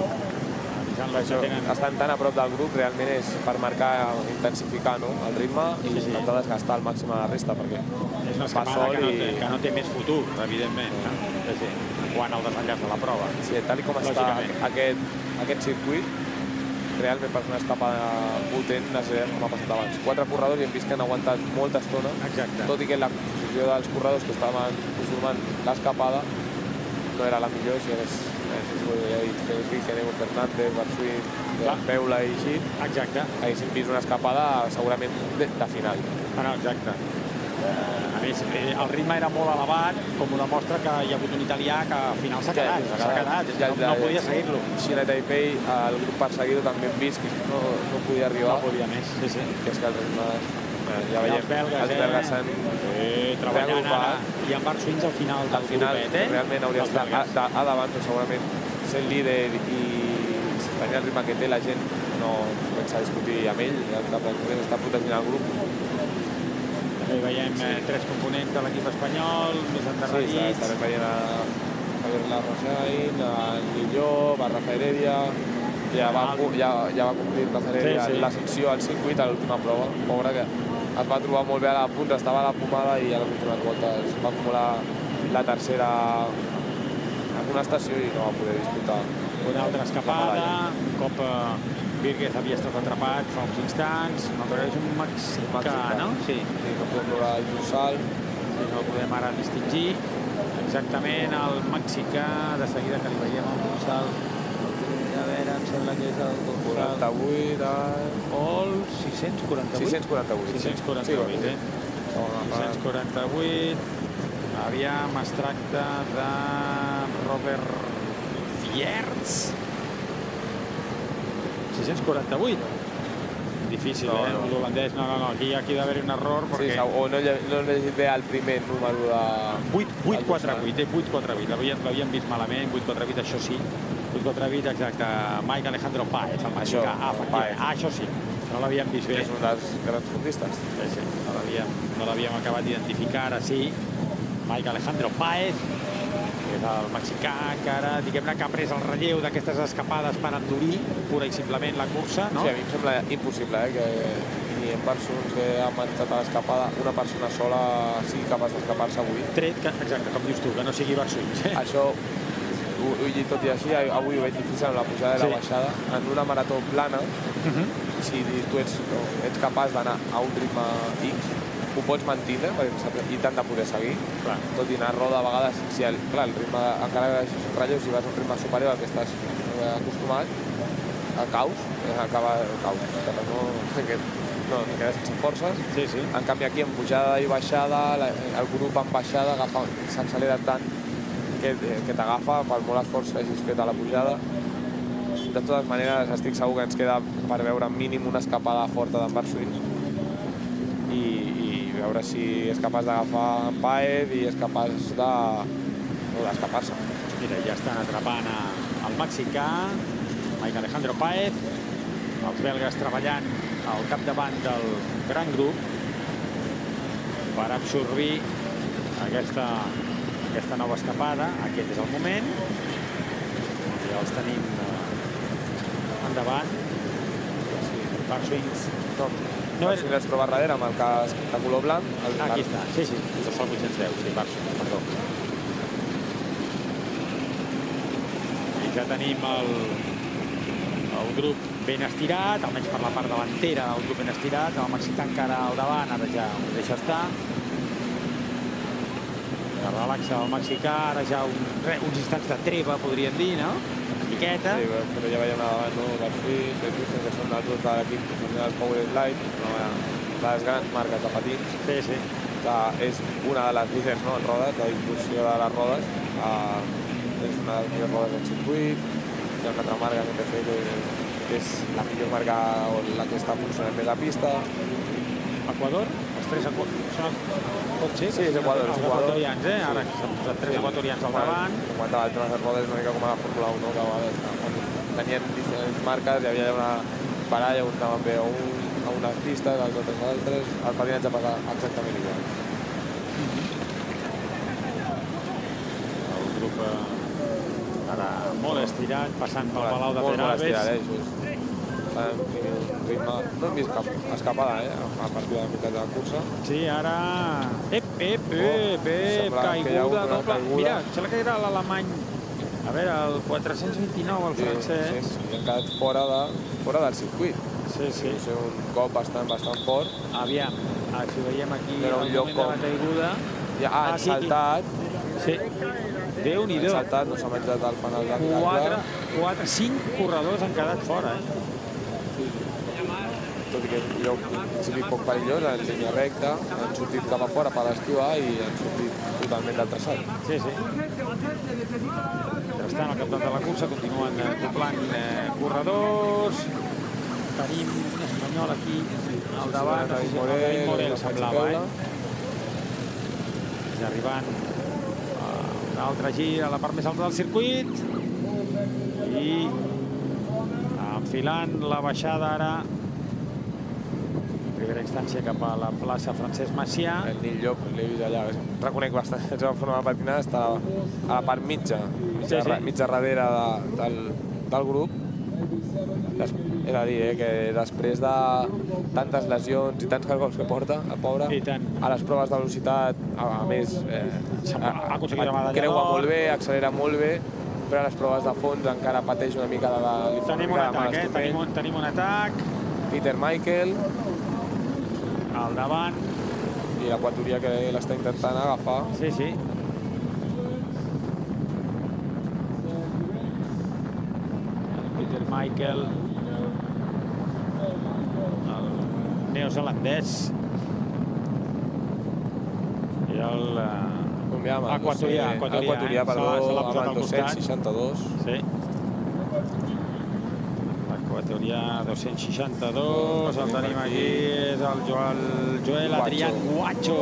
Estan tan a prop del grup, realment és per marcar, intensificar el ritme i intentar desgastar al màxim a la resta, perquè és una escapada que no té més futur, evidentment, quan el desenllaç de la prova. Sí, tal com està aquest circuit, realment per fer una escapada potent necessitem, com ha passat abans, quatre corredors i hem vist que han aguantat molta estona, tot i que la posició dels corredors que estaven conformant l'escapada no era la millor, si hagués Cristian Fernández, Barsuin, Peula i així, haguéssim vist una escapada segurament de final. Exacte. A més, el ritme era molt elevat, com ho demostra que hi ha hagut un italià que al final s'ha quedat, no podia seguir-lo. Xina Taipei, el grup perseguidor també hem vist que no podia arribar. No podia més, sí, sí. Que és que el ritme... Ja veiem, els belgues s'han treballant ara, i en Barsuins al final del grupet, eh? Realment hauria d'estar a davant, però segurament sent líder i tenint el ritme que té la gent no pensa discutir amb ell, està protegint el grup. També veiem tres components de l'equip espanyol, més endarrerits. Sí, estarem veient a Javier Larrosain, a Lilló, a Rafa Heredia. Ja va complir Rafa Heredia l'ascensió al circuit a l'última prova, pobre, que es va trobar molt bé a la punta, estava a la pomada i a les últimes voltes va acumular la tercera en una estació i no va poder disputar. Una altra escapada, un cop Virguez havia estat atrapat fa uns instants, no, però és un mexicà, no? Sí, no podem veure el dorsal. No el podem ara distingir exactament el mexicà, de seguida que li veiem el dorsal. A veure, em sembla que és el dorsal quaranta-vuit, o el sis-cents quaranta-vuit. sis-cents quaranta-vuit. sis-cents quaranta-vuit, eh? sis-cents quaranta-vuit. Aviam, es tracta de Robert Fiertz. sis-cents quaranta-vuit. Difícil, eh? L'holandès, no, no, no, aquí ha d'haver-hi un error perquè... Sí, o no he llegit bé el primer número de... vuit quatre vuit, eh? vuit quatre vuit, l'havíem vist malament, vuit quatre vuit, això sí. vuit quatre vuit, exacte, Mike Alejandro Páez, el mexicà. Ah, això sí, no l'havíem vist bé. És un dels grans fondistes. Sí, sí, no l'havíem acabat d'identificar, ara sí. Mike Alejandro Páez, que és el mexicà, que ara, diguem-ne, que ha pres el relleu d'aquestes escapades per endurir pura i simplement la cursa, no? Sí, a mi em sembla impossible, eh, que ni en persones que han marxat a l'escapada una persona sola sigui capaç d'escapar-se avui. Tret, que, exacte, com dius tu, que no sigui Barsuins. Això, ho he dit tot i així, avui ho veig difícil amb la pujada i la baixada. En una marató plana, si tu ets capaç d'anar a un ritme X, ho pots mantindre i t'han de poder seguir. Tot i anar roda, a vegades, si el, clar, el ritme, encara que relleus, si vas a un ritme superior al que estàs acostumat, el caos, acaba el caos. No, no, no quedes sense forces. Sí, sí. En canvi, aquí, en pujada i baixada, el grup en baixada s'accelera tant que, que t'agafa per molt esforç que hagis fet a la pujada. De totes maneres, estic segur que ens queda per veure mínim una escapada forta d'en Barswitch i, i veure si és capaç d'agafar en Paez i és capaç de no, d'escapar-se. Mira, ja estan atrapant el mexicà, Mike Alejandro Paez, els belgues treballant al capdavant del gran grup per absorbir aquesta, aquesta nova escapada. Aquest és el moment. Ja els tenim endavant. Barswitch. No, no és... Si es troba darrere amb el casc de color blanc. El... Aquí està, sí, sí, és el vuit-cents deu, sí, Barswitch, perdó. I ja tenim el, el grup ben estirat, almenys per la part davantera del grup ben estirat, el mexicà encara al davant, ara ja ho deixa estar. Ja relaxa el mexicà, ara ja un, uns instants de treva, podríem dir, no? Miqueta. Sí, però ja veiem davant, no? Barswitch, que són els dos de l'equip, que són els Power Slide, les grans marques de patins. Sí, sí. Que és una de les líders, no?, en rodes, la distribució de les rodes. És una de les millors rodes del circuit. Hi ha una altra marca que té que és la millor marca o la que està funcionant més a pista. Equador? Els tres equatorians. Pot ser? Sí, és Equador. Els equatorians, eh? Ara s'han posat tres equatorians al davant. Quan altres rodes una mica com a la Fórmula un, no? Que a vegades tenien diferents marques, hi havia una paralla, un anava bé a, un, a unes pistes, els altres a altres. El patinatge passa exactament igual. El grup ara molt estirat, passant pel Palau de Peralbes. Molt estirat, eh? Ritme. No hem vist cap escapada, eh? A partir de la meitat de la cursa. Sí, ara... Ep, ep, ep, ep, caiguda doble. Mira, sembla que era l'alemany. A veure, el quatre-cents vint-i-nou, el francès. Sí, sí, han quedat fora, de, fora del circuit. Sí, sí. És un cop bastant, bastant fort. Aviam, si veiem aquí el moment de la caiguda... Ja han saltat. Sí. Déu-n'hi-do. Han saltat, no s'ha menjat al final de la quatre, quatre, cinc corredors han quedat fora, eh? Tot i que és un lloc sigui poc perillós, en línia recta, han sortit cap a fora per esquivar i han sortit totalment del traçat. Sí, sí. Mentrestant, al capdavant de la cursa continuen doblant eh, corredors. Tenim un espanyol aquí al davant, David Morel, Morel semblava, eh? I arribant a un altre gir a la part més alta del circuit i enfilant la baixada ara primera instància cap a la plaça Francesc Macià. El Nil Llop, l'he vist allà, reconec bastant, la seva forma de patinar està a la part mitja, mitja, sí, sí. mitja darrere de, del, del grup. Des, he de dir eh, que després de tantes lesions i tants cargols que porta, el pobre, a les proves de velocitat, a, a més, eh, ha aconseguit la medalla creua d'or. molt bé, accelera molt bé, però a les proves de fons encara pateix una mica de... de tenim un atac, eh? Tenim un, tenim un atac. Peter Michael. Al davant. I l'equatorià que l'està intentant agafar. Sí, sí. Peter Michael. El neozelandès. I el... Equatorià, equatorià, perdó, amb el dos-cents seixanta-dos. Sí. Equatorià dos-cents seixanta-dos, el tenim aquí, és el Joel, Joel Adrián Guacho.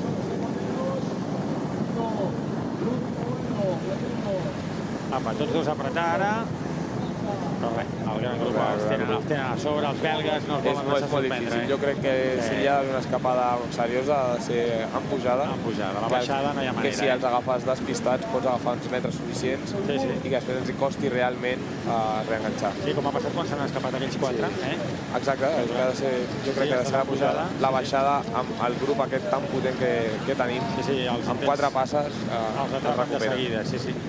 Apa, tots dos a apretar ara. Però res, el gran grup els tenen, els tenen a sobre, els belgues no els volen deixar sorprendre. Jo crec que si hi ha una escapada seriosa ha de ser en pujada. En pujada, la baixada no hi ha manera. Que si els agafes despistats pots agafar uns metres suficients i que després ens hi costi realment reenganxar. Sí, com ha passat quan s'han escapat aquells quatre. Exacte, jo crec que ha de ser la pujada. La baixada amb el grup aquest tan potent que tenim, amb quatre passes els atrapen de seguida, sí, sí.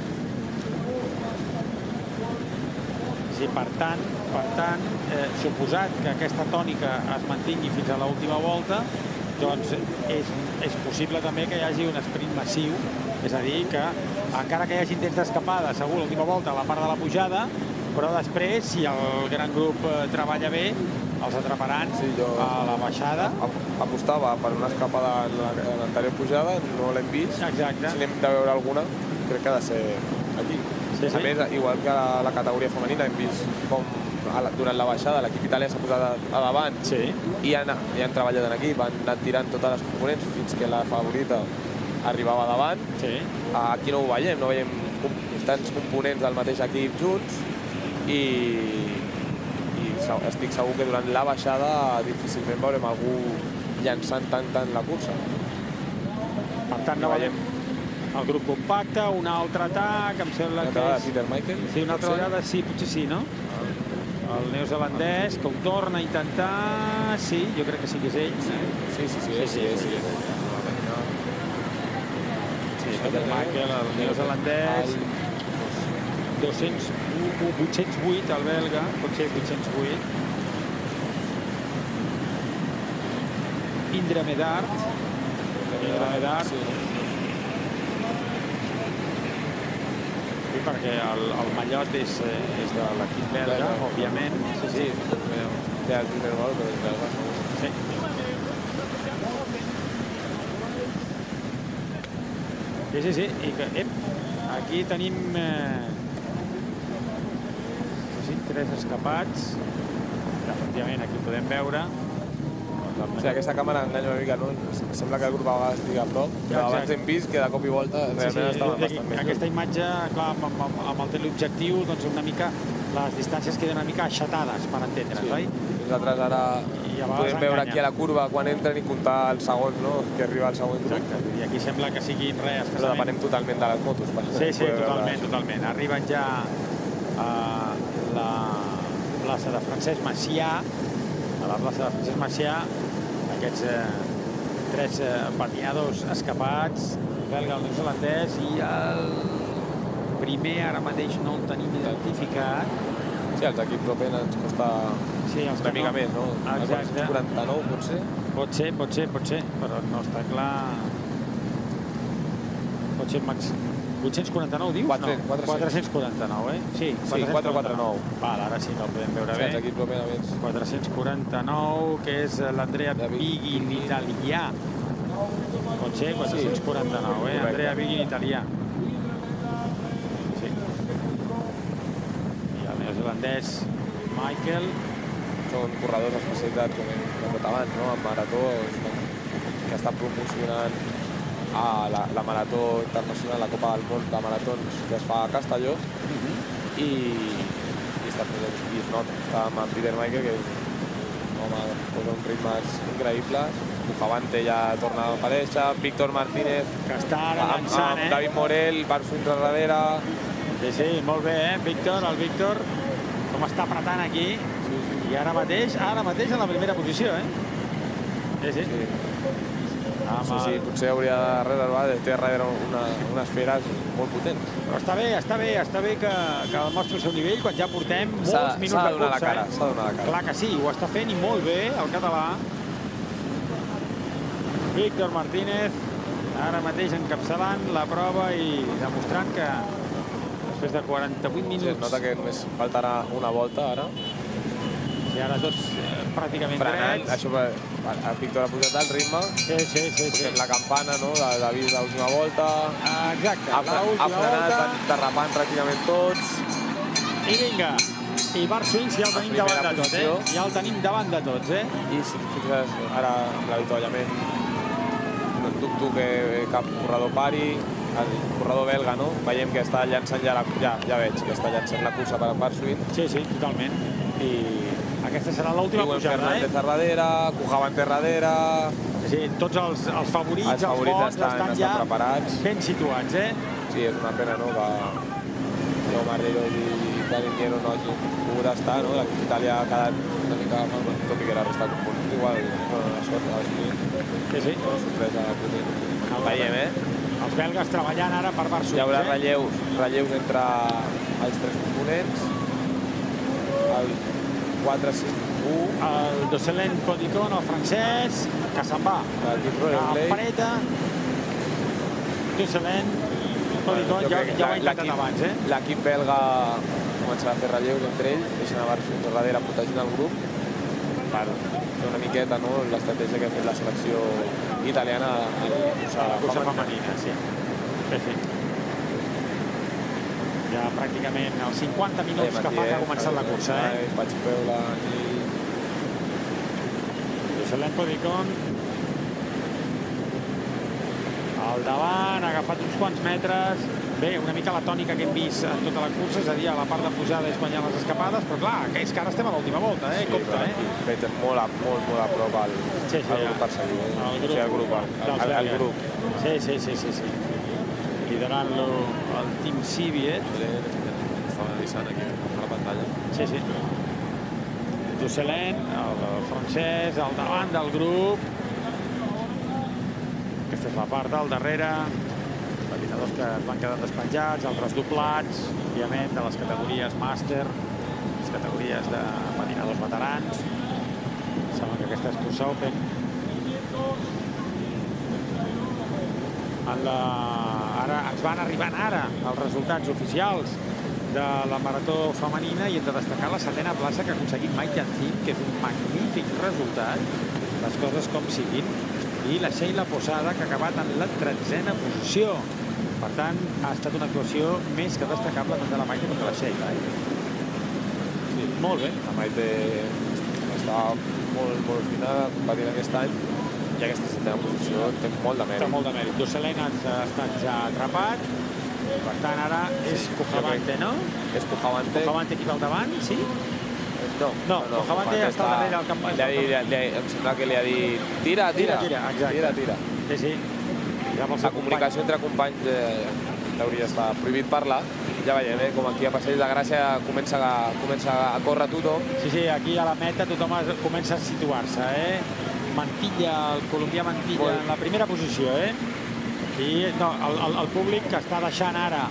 I per tant, per tant, eh, suposat que aquesta tònica es mantingui fins a l'última volta, doncs és, és possible també que hi hagi un sprint massiu, és a dir, que encara que hi hagi intents d'escapada, segur l'última volta a la part de la pujada, però després, si el gran grup treballa bé, els atraparan sí, jo a la baixada. Apostava per una escapada en l'anterior pujada, no l'hem vist. Exacte. Si n'hem de veure alguna, crec que ha de ser aquí. Sí, sí. A més, igual que la, la categoria femenina, hem vist com a la, durant la baixada l'equip italià s'ha posat a, a davant sí. i han, i han treballat en equip, han anat tirant totes les components fins que la favorita arribava davant. Sí. Aquí no ho veiem, no veiem tants components del mateix equip junts i, i estic segur que durant la baixada difícilment veurem algú llançant tant tant la cursa. Per tant, no veiem el grup compacte, un altre atac, em sembla que és... Peter Michael? Sí, una altra vegada, sí, potser sí, no? El neozelandès, que ho torna a intentar... Sí, jo crec que sí que és ell. Sí, sí, sí, sí, sí. Sí, Peter Michael, el neozelandès... vuit-cents vuit, el belga, pot ser vuit-cents vuit. Indra Medard. Indra Medard. Perquè el, el mallot és, és de l'equip belga, òbviament. Sí, sí. Té el primer gol, però és belga. Sí. Sí, sí, sí. I que, ep, aquí tenim eh, sí, tres escapats. Efectivament, aquí podem veure. O sigui, aquesta càmera enganya una mica, no? Sembla que el grup a vegades estigui a prop, però abans hem vist que de cop i volta realment sí, sí, estaven bastant més. Aquesta imatge, clar, amb, amb, amb el teleobjectiu, doncs una mica, les distàncies queden una mica aixatades, per entendre's, sí. Oi? Nosaltres ara podem veure aquí a la curva quan entren i comptar els segons, no? Que arriba el següent grup. Exacte, i aquí sembla que sigui res. Però depenem totalment de les motos. Sí, sí, totalment, totalment. Arriben ja a la plaça de Francesc Macià, a la plaça de Francesc Macià, aquests eh, tres eh, patinadors escapats, el belga, el neozelandès i el primer ara mateix no el tenim identificat. Sí, els equips Open ens costa sí, els una mica no... més, no? Exacte. quaranta-nou, pot ser? Pot ser, pot ser, pot ser, però no està clar. Pot ser max... vuit-cents quaranta-nou, dius? No, quatre-cents quaranta-nou, eh? Sí, sí quatre quaranta-nou. Val, ara sí que el podem veure sí, bé. Els equips Open a més. quatre-cents quaranta-nou, que és l'Andrea Bighin italià. Pot ser quatre-cents quaranta-nou, eh? Andrea Bighin italià. Sí. I el neozelandès Michael. Són corredors especialitats, com hem comentat abans, no? En marató, que estan promocionant a la, la marató internacional, la Copa del Món de Maratons que es fa a Castelló. Uh-huh. i, i està present, i es nota. Està amb en Peter Michael, que és un home amb uns ritmes increïbles. Bucavante ja torna a aparèixer, Víctor Martínez, que està ara llançant, eh? David Morel, Barsuins a darrere. Sí, sí, molt bé, eh? Víctor, el Víctor, com està apretant aquí. Sí, sí. I ara mateix, ara mateix en la primera posició, eh? Sí, sí. sí. Sí, sí, potser hauria de reservar, té darrere una, unes feres molt potents. Però està bé, està bé, està bé que, que demostri el seu nivell quan ja portem molts minuts de cursa. S'ha de donar la cara, s'ha de donar la cara. Clar que sí, ho està fent i molt bé el català. Víctor Martínez, ara mateix encapçalant la prova i demostrant que després de quaranta-vuit minuts... Sí, es nota que només faltarà una volta ara. I ara tots eh, pràcticament frenant, drets. Això, el Víctor ha posat el ritme. Sí, sí, sí. sí. La campana, no?, d'avís de l'última volta. Ah, exacte, ha, de l'última volta. Ha frenat, van derrapant pràcticament tots. I vinga, i Barsuins ja el tenim davant de tots, eh? Ja el tenim davant de tots, eh? I si fixes, ara amb l'avituallament, no dubto que cap corredor pari. El corredor belga, no? Veiem que està llançant ja, la, ja, ja veig que està llançant la cursa per Barsuins. Sí, sí, totalment. I aquesta serà l'última pujada, eh? Fernández a darrere, Bucavante a darrere... Sí, tots els, els favorits, els, els favorits bons, estan, estan, estan ja preparats. Ben situats, eh? Sí, és una pena, no?, que Leo Marrero i Paliniero no hagin pogut estar, no? L'equip italià ha quedat una mica mal, tot i que la resta de components igual, bueno, la sort, a l'esperit. Sí, sí. Una sorpresa potent. El veiem, eh? Els belgues treballant ara per Barsuins, hi haurà eh? relleus, relleus entre els tres components. El quatre cinc El Jocelyn Podicon, el francès, que se'n va. Apreta. Jocelyn Podicon, ja ho ha intentat abans, eh? L'equip belga començarà a fer relleus entre ells, deixen a Barçons darrere protegint el grup per fer una miqueta l'estratègia que ha fet la selecció italiana a la cursa femenina. Sí. Ja pràcticament els cinquanta minuts que fa que ha començat la cursa. Vaig veure aquí... Jocelyn Podicon al davant, ha agafat uns quants metres. Bé, una mica la tònica que hem vist en tota la cursa, és a dir, a la part de pujada és guanyar les escapades, però clar, és que ara estem a l'última volta, eh? Compte, eh? Fet molt, molt, molt a prop al grup perseguit. El grup. El grup. Sí, sí, sí, sí. Liderant-lo el Team Civiet. Estava avisant aquí a la pantalla. Sí, sí. Jocelyn, el francès, al davant del grup. Aquesta és la part del darrere. Patinadors que es van quedar despenjats, altres doblats, òbviament, de les categories màster, les categories de patinadors veterans. Sembla que aquesta és cursa open. Ara ens van arribant ara els resultats oficials de la marató femenina i hem de destacar la setena plaça que ha aconseguit Mai Yanzin, que és un magnífic resultat, les coses com siguin, i la Sheila Posada, que ha acabat en la tretzena posició. Per tant, ha estat una actuació més que destacable tant de la Maite com de la Sheila. Sí, molt bé. La Maite està molt, molt fina competint aquest any i aquesta setena posició té molt de mèrit. Té molt de mèrit. Jocelyn ha estat ja atrapat. Per tant, ara és Cojavante, no? És Cojavante. Cojavante aquí pel davant, sí? No, no, Cojavante està darrere del camp. Em sembla que li ha dit tira, tira. Tira, exacte. Tira, tira. Sí, sí. La comunicació entre companys hauria d'estar prohibit parlar. Ja veiem, com aquí a Passeig de Gràcia comença a córrer tothom. Sí, sí, aquí a la meta tothom comença a situar-se, eh? Mantilla, el colombià Mantilla en la primera posició, eh? I el públic que està deixant ara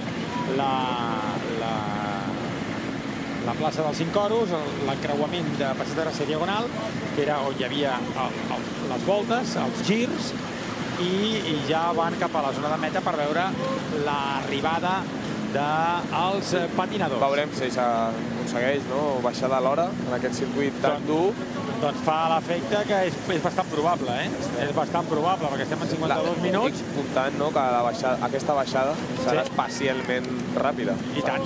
la plaça dels Cinc Oros, l'encreuament de Passeig de Gràcia Diagonal, que era on hi havia les voltes, els girs, i ja van cap a la zona de meta per veure l'arribada dels patinadors. Veurem si s'aconsegueix baixar de l'hora en aquest circuit tan dur. Doncs fa l'efecte que és bastant probable, eh? És bastant probable, perquè estem en cinquanta-dos minuts. Estic comptant que aquesta baixada serà especialment ràpida. I tant.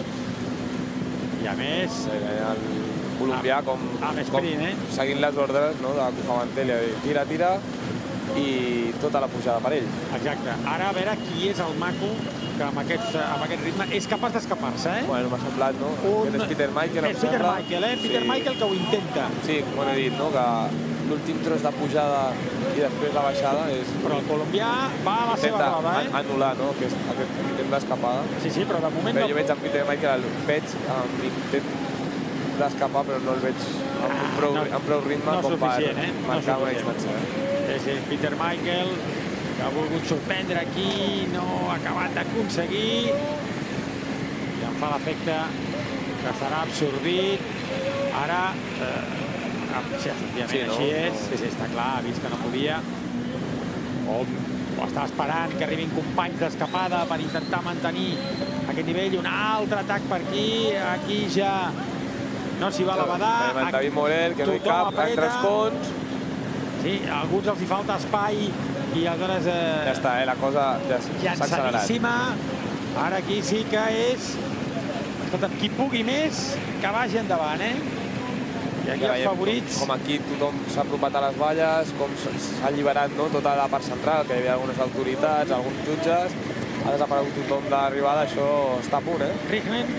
I a més... El colombià, com seguint les ordres de Cojavante, li ha dit tira, tira, i tota la pujada per ell. Exacte. Ara a veure qui és el maco que amb aquest ritme és capaç d'escapar-se, eh? Bueno, m'ha semblat, no? Aquest és Peter Michael, em sembla. És Peter Michael, eh? Peter Michael que ho intenta. Sí, com he dit, no? Que l'últim tros de pujada i després la baixada és... Però el colombià va a la seva roda, eh? Intenta anul·lar, no? Aquest intent d'escapada. Sí, sí, però de moment no... Jo veig en Peter Michael, el veig amb intent d'escapar, però no el veig amb prou ritme com per marcar una distància. És Peter Michael, que ha volgut sorprendre aquí, no ha acabat d'aconseguir. I em fa l'efecte que serà absorbit. Ara, sí, efectivament, així és. Sí, sí, està clar, ha vist que no podia. O està esperant que arribin companys d'escapada per intentar mantenir aquest nivell. Un altre atac per aquí. Aquí ja no s'hi va l'abadar. David Morel, que no hi cap, en trascons. Sí, a alguns els hi falta espai i aleshores... Ja està, la cosa s'ha accelerat. Llançadíssima. Ara aquí sí que és... Escolta'm, qui pugui més, que vagi endavant, eh? I aquí els favorits... Com aquí tothom s'ha apropat a les valles, com s'ha alliberat tota la part central, que hi havia algunes autoritats, alguns jutges, ha desaparegut tothom de l'arribada, això està a punt, eh? Riemann,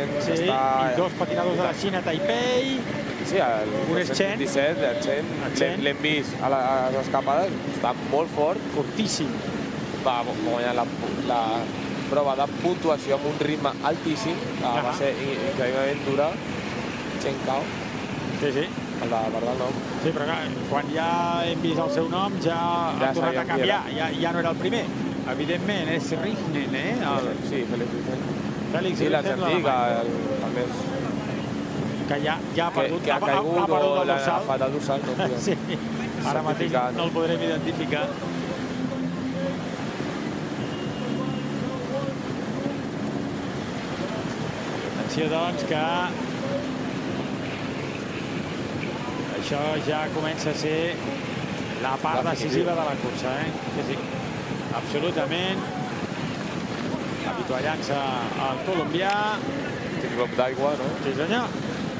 i dos patinadors de la Xina, Taipei. Sí, el cent disset, el Chen, l'hem vist a les escapades, està molt fort. Fortíssim. Va guanyar la prova de puntuació amb un ritme altíssim, va ser increïblement dura. Chen Cao. Sí, sí. El de Bardal nom. Sí, però quan ja hem vist el seu nom ja ha tornat a canviar, ja no era el primer. Evidentment, és Riemann, eh? Sí, Félix Riemann. Félix Riemann, l'antic, el més... que ja ha perdut que ha caigut o l'ha agafat el dorsal. Sí, ara mateix no el podrem identificar. Atenció, doncs, que això ja comença a ser la part decisiva de la cursa, eh? Sí, sí, absolutament. Avituallant-se al colombià. Un glop d'aigua, no? Sí, senyor.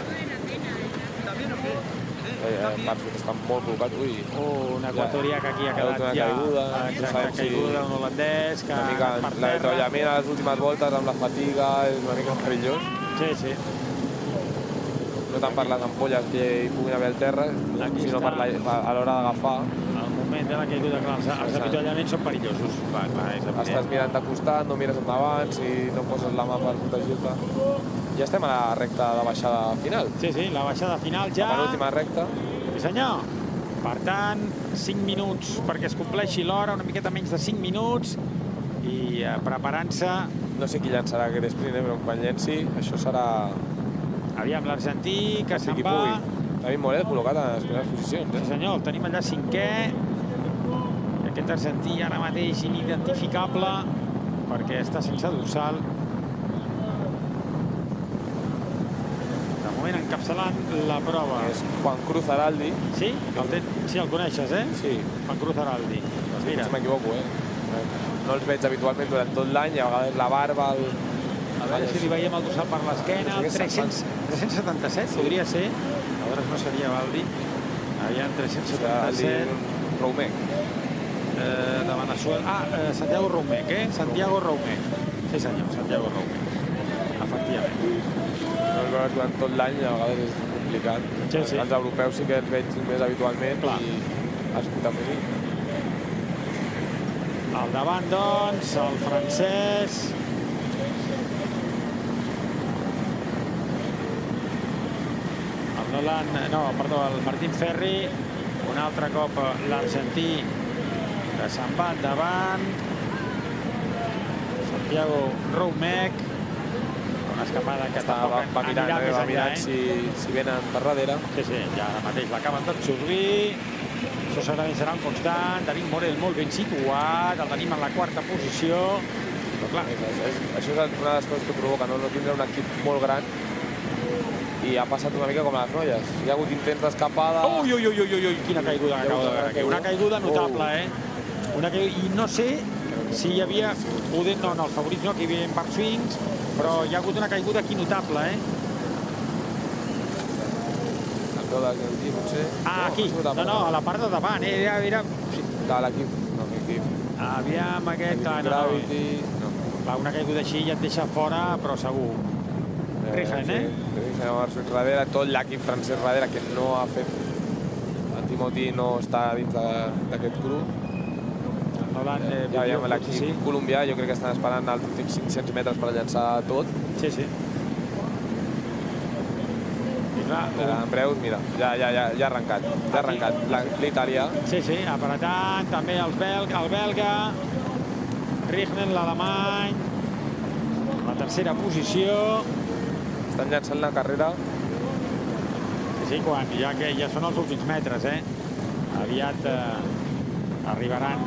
Marços està molt col·locat, ui. Un equatorià que aquí ha quedat ja... Exacte, caiguda, un holandès que... L'enrotllament a les últimes voltes amb la fatiga és una mica perillós. Sí, sí. No tant per les ampolles que hi puguin haver al terra, sinó a l'hora d'agafar. Al moment de la caiguda, clar, els avituallaments són perillosos. Estàs mirant de costat, no mires endavant, si no poses la mà per protegir-te. Ja estem a la recta de baixada final. Sí, sí, la baixada final ja. La penúltima recta. Sí, senyor. Per tant, cinc minuts perquè es compleixi l'hora, una miqueta menys de cinc minuts, i preparant-se... No sé qui llançarà aquest sprint, però quan llenci, això serà... Aviam, l'argentí, que se'n va... David Morel col·locat en les primeres posicions. Sí, senyor, el tenim allà cinquè. I aquest argentí ara mateix inidentificable, perquè està sense dorsal. De moment encapçalant la prova. És Juan Cruz Araldi. Sí? Sí, el coneixes, eh? Sí. Juan Cruz Araldi. Mira. Si m'equivoco, eh? No els veig habitualment durant tot l'any, i a vegades la barba... A veure si li veiem el dorsal per l'esquena. tres-cents setanta-set podria ser. Aleshores no seria Baldi. Aviam, tres-cents setanta-set. Roumec. De Venezuela. Ah, Santiago Roumec, eh? Santiago Roumec. Sí, senyor, Santiago Roumec. Efectivament. No els veus durant tot l'any, a vegades és complicat. Sí, sí. Els europeus sí que els veig més habitualment i els putamini. Al davant, doncs, el francès. El Nolan, no, perdó, el Martín Ferri. Un altre cop l'argentí que se'n va endavant. Santiago Roumec. Una escapada que tampoc anirà més enllà, eh? Si venen per darrere. Sí, sí, ja ara mateix l'acaben d'absorbir. Això segurament serà un constant. David Morel molt ben situat. El tenim en la quarta posició. Però clar, això és una de les coses que provoca, no tindre un equip molt gran. I ha passat una mica com a les noies. Hi ha hagut intents d'escapada... Ui, ui, ui, ui, quina caiguda que acaba de veure. Una caiguda notable, eh? Una caiguda... I no sé si hi havia... No, no, els favorits no, que hi havia Bart Swings, però hi ha hagut una caiguda aquí notable, eh? Ah, aquí. No, no, a la part de davant, eh? Era... era... De l'equip. No, l'equip. Aviam, aquest... Gravity... Clar, una caiguda així ja et deixa fora, però segur. Rigen, eh? Rigen a Marços darrere, tot l'equip francès darrere, que no ha fet... El Timotí no està dins d'aquest grup. Ja veiem l'equip colombià, jo crec que estan esperant els últims cinc-cents metres per llançar tot. Sí, sí. En breu, mira, ja ha arrencat. Ja ha arrencat l'italià. Sí, sí, apretant també el belga. Rigen, l'alemany. La tercera posició. Estan llançant la carrera. Sí, sí, quan ja que ja són els últims metres, eh? Aviat arribaran.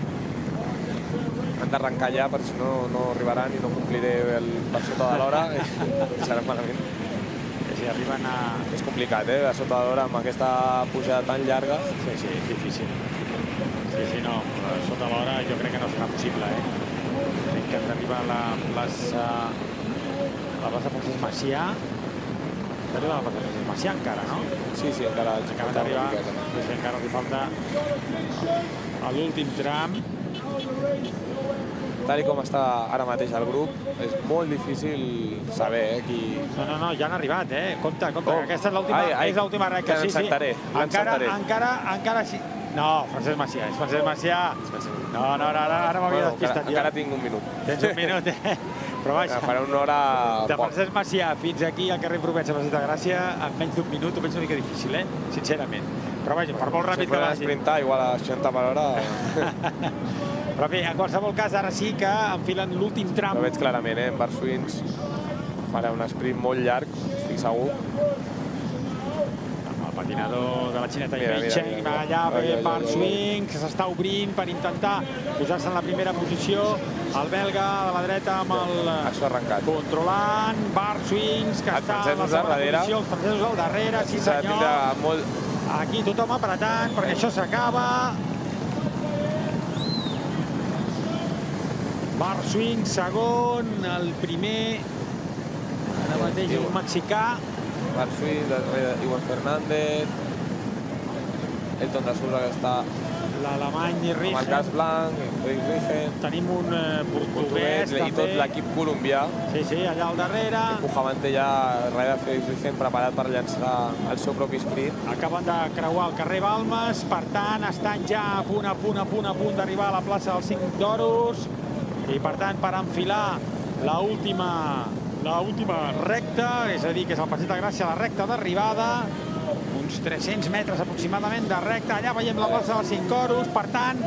Han d'arrencar ja, perquè si no, no arribaran i no compliré per sota de l'hora i serà malament. Si arriben a... És complicat, eh? A sota de l'hora amb aquesta pujada tan llarga. Sí, sí, és difícil. Sí, sí, no, sota l'hora jo crec que no serà possible, eh? Crec que han d'arribar a la plaça... la plaça Francesc Macià. Però de la plaça Francesc Macià encara, no? Sí, sí, encara ens acaba d'arribar. Sí, sí, encara li falta a l'últim tram. Tal com està ara mateix el grup, és molt difícil saber eh, qui... No, no, no, ja han arribat, eh? Compte, compte, oh. Aquesta és l'última recta. Sí, sí. Encara, encara, encara sí. No, Francesc Macià, és Francesc Macià. No, no, ara, ara m'havia despistat jo. Encara tinc un minut. Tens un minut, eh? Però vaja. Farà una hora... De Francesc Macià fins aquí al carrer Provença, a la Gràcia, en menys d'un minut, ho veig una mica difícil, eh? Sincerament. Però vaja, per molt ràpid que vagi. Si podem sprintar igual a seixanta per hora... Però bé, en qualsevol cas, ara sí que enfilen l'últim tram. Ho veig clarament, eh? En Bart Swings farà un sprint molt llarg. Estic estic segur. El patinador de la xineta Yimei Cheng va allà bé per swing, que s'està obrint per intentar posar-se en la primera posició. El belga de la dreta amb el... Això ha arrencat. Controlant, bar swings, que està en la segona posició. Els francesos al darrere, sí senyor. Aquí tothom apretant, perquè això s'acaba. Bar swing, segon, el primer, ara mateix un mexicà. Bar swing, darrere Iwan Fernández. Elton de Sousa, que està... L'alemany Richen. Amb el cas blanc, Felix Richen. Tenim un portuguès, també. I tot l'equip colombià. Sí, sí, allà al darrere. I Pujamante ja, darrere Felix Richen, preparat per llançar el seu propi sprint. Acaben de creuar el carrer Balmes, per tant, estan ja a punt, a punt, a punt, a punt d'arribar a la plaça dels Cinc d'Oros. I, per tant, per enfilar l'última l'última recta, és a dir, que és el Passeig de Gràcia, la recta d'arribada, uns tres-cents metres aproximadament de recta. Allà veiem la plaça dels Cinc Oros, per tant,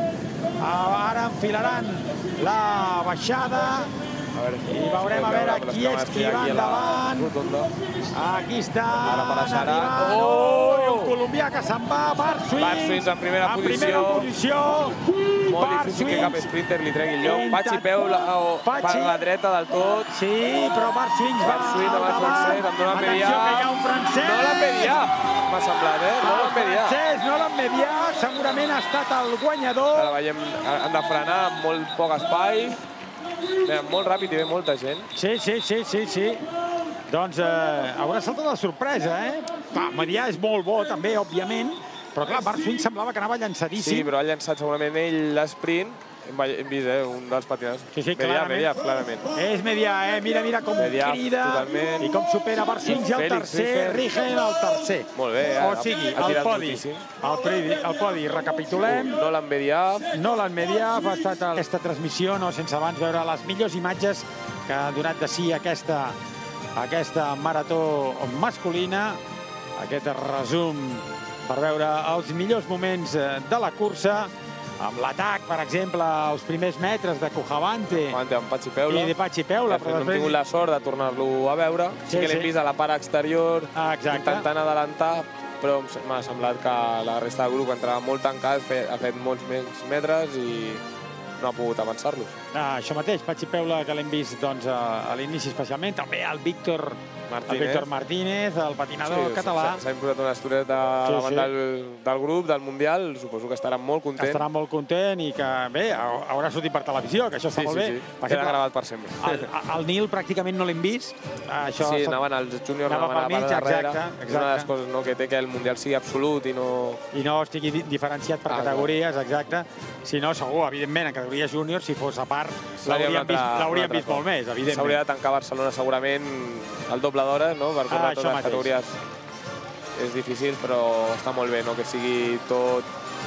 ara enfilaran la baixada i veurem a veure qui és qui va endavant. Aquí està, arribant. Oh, un colombià que se'n va, Bar Swings. Bar Swings en primera posició. Molt difícil que cap sprinter li tregui el lloc. Patxi Peu per la dreta del tot. Sí, però Bar Swings va endavant. Atenció que hi ha un francès. No l'han mediat, m'ha semblat, eh? No l'han mediat. El francès no l'han mediat, segurament ha estat el guanyador. Ara veiem, han de frenar amb molt poc espai. Molt ràpid i ve molta gent. Sí, sí, sí, sí, sí. Doncs haurà saltat la sorpresa, eh? Clar, mediar és molt bo, també, òbviament, però clar, Bar Swings semblava que anava llançadíssim. Sí, però ha llançat segurament ell l'esprint. Hem vist, eh, un dels patinadors. Sí, sí, clarament. Mediar, clarament. És mediar, eh? Mira, mira com crida i com supera Bar Swings i el tercer, Richen el tercer. Molt bé, o sigui, el podi, el podi, recapitulem. Nolan Medvedev. Nolan Medvedev ha estat aquesta transmissió, no sense abans veure les millors imatges que ha donat de si aquesta aquesta marató masculina, aquest resum per veure els millors moments de la cursa, amb l'atac, per exemple, als primers metres de Pujamante i de Patxi Peula. No hem tingut la sort de tornar-lo a veure. Sí que l'hem vist a la part exterior, intentant adelantar, però m'ha semblat que la resta del grup entrava molt tancat, ha fet molts menys metres i no ha pogut avançar-los. Això mateix, Patxi Peula, que l'hem vist a l'inici especialment, també el Víctor Martínez, el patinador català. S'ha imposat una estoneta davant del grup, del Mundial, suposo que estarà molt content. Estarà molt content i que, bé, haurà sortit per televisió, que això està molt bé. Sí, sí, queda gravat per sempre. El Nil pràcticament no l'hem vist. Sí, anaven els júniors, anaven a la part darrere. És una de les coses que té que el Mundial sigui absolut i no... I no estigui diferenciat per categories, exacte. Si no, segur, evidentment, en categories júniors, si fos a part, l'hauríem vist molt més, evidentment. S'hauria de tancar Barcelona segurament el doble d'hores, no? Per córrer totes les categories és difícil, però està molt bé, no? Que sigui tot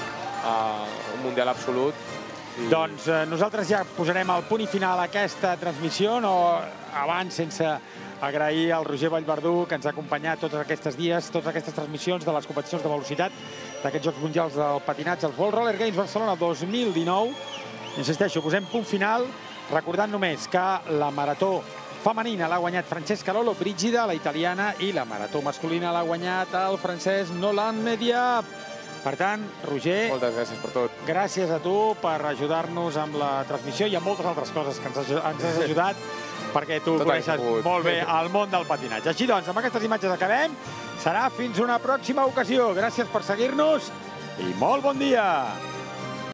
un mundial absolut. Doncs nosaltres ja posarem el punt i final a aquesta transmissió, no abans sense agrair al Roger Vallverdú, que ens ha acompanyat tots aquests dies, totes aquestes transmissions de les competicions de velocitat d'aquests Jocs Mundials del Patinatge, els World Roller Games Barcelona dos mil dinou. Insisteixo, posem punt final, recordant només que la marató femenina l'ha guanyat Francesca Lolo Brígida, la italiana, i la marató masculina l'ha guanyat el francès Nolan Medvedev. Per tant, Roger... Moltes gràcies per tot. Gràcies a tu per ajudar-nos amb la transmissió i amb moltes altres coses que ens has ajudat, perquè tu coneixes molt bé el món del patinatge. Així doncs, amb aquestes imatges acabem. Serà fins una pròxima ocasió. Gràcies per seguir-nos i molt bon dia!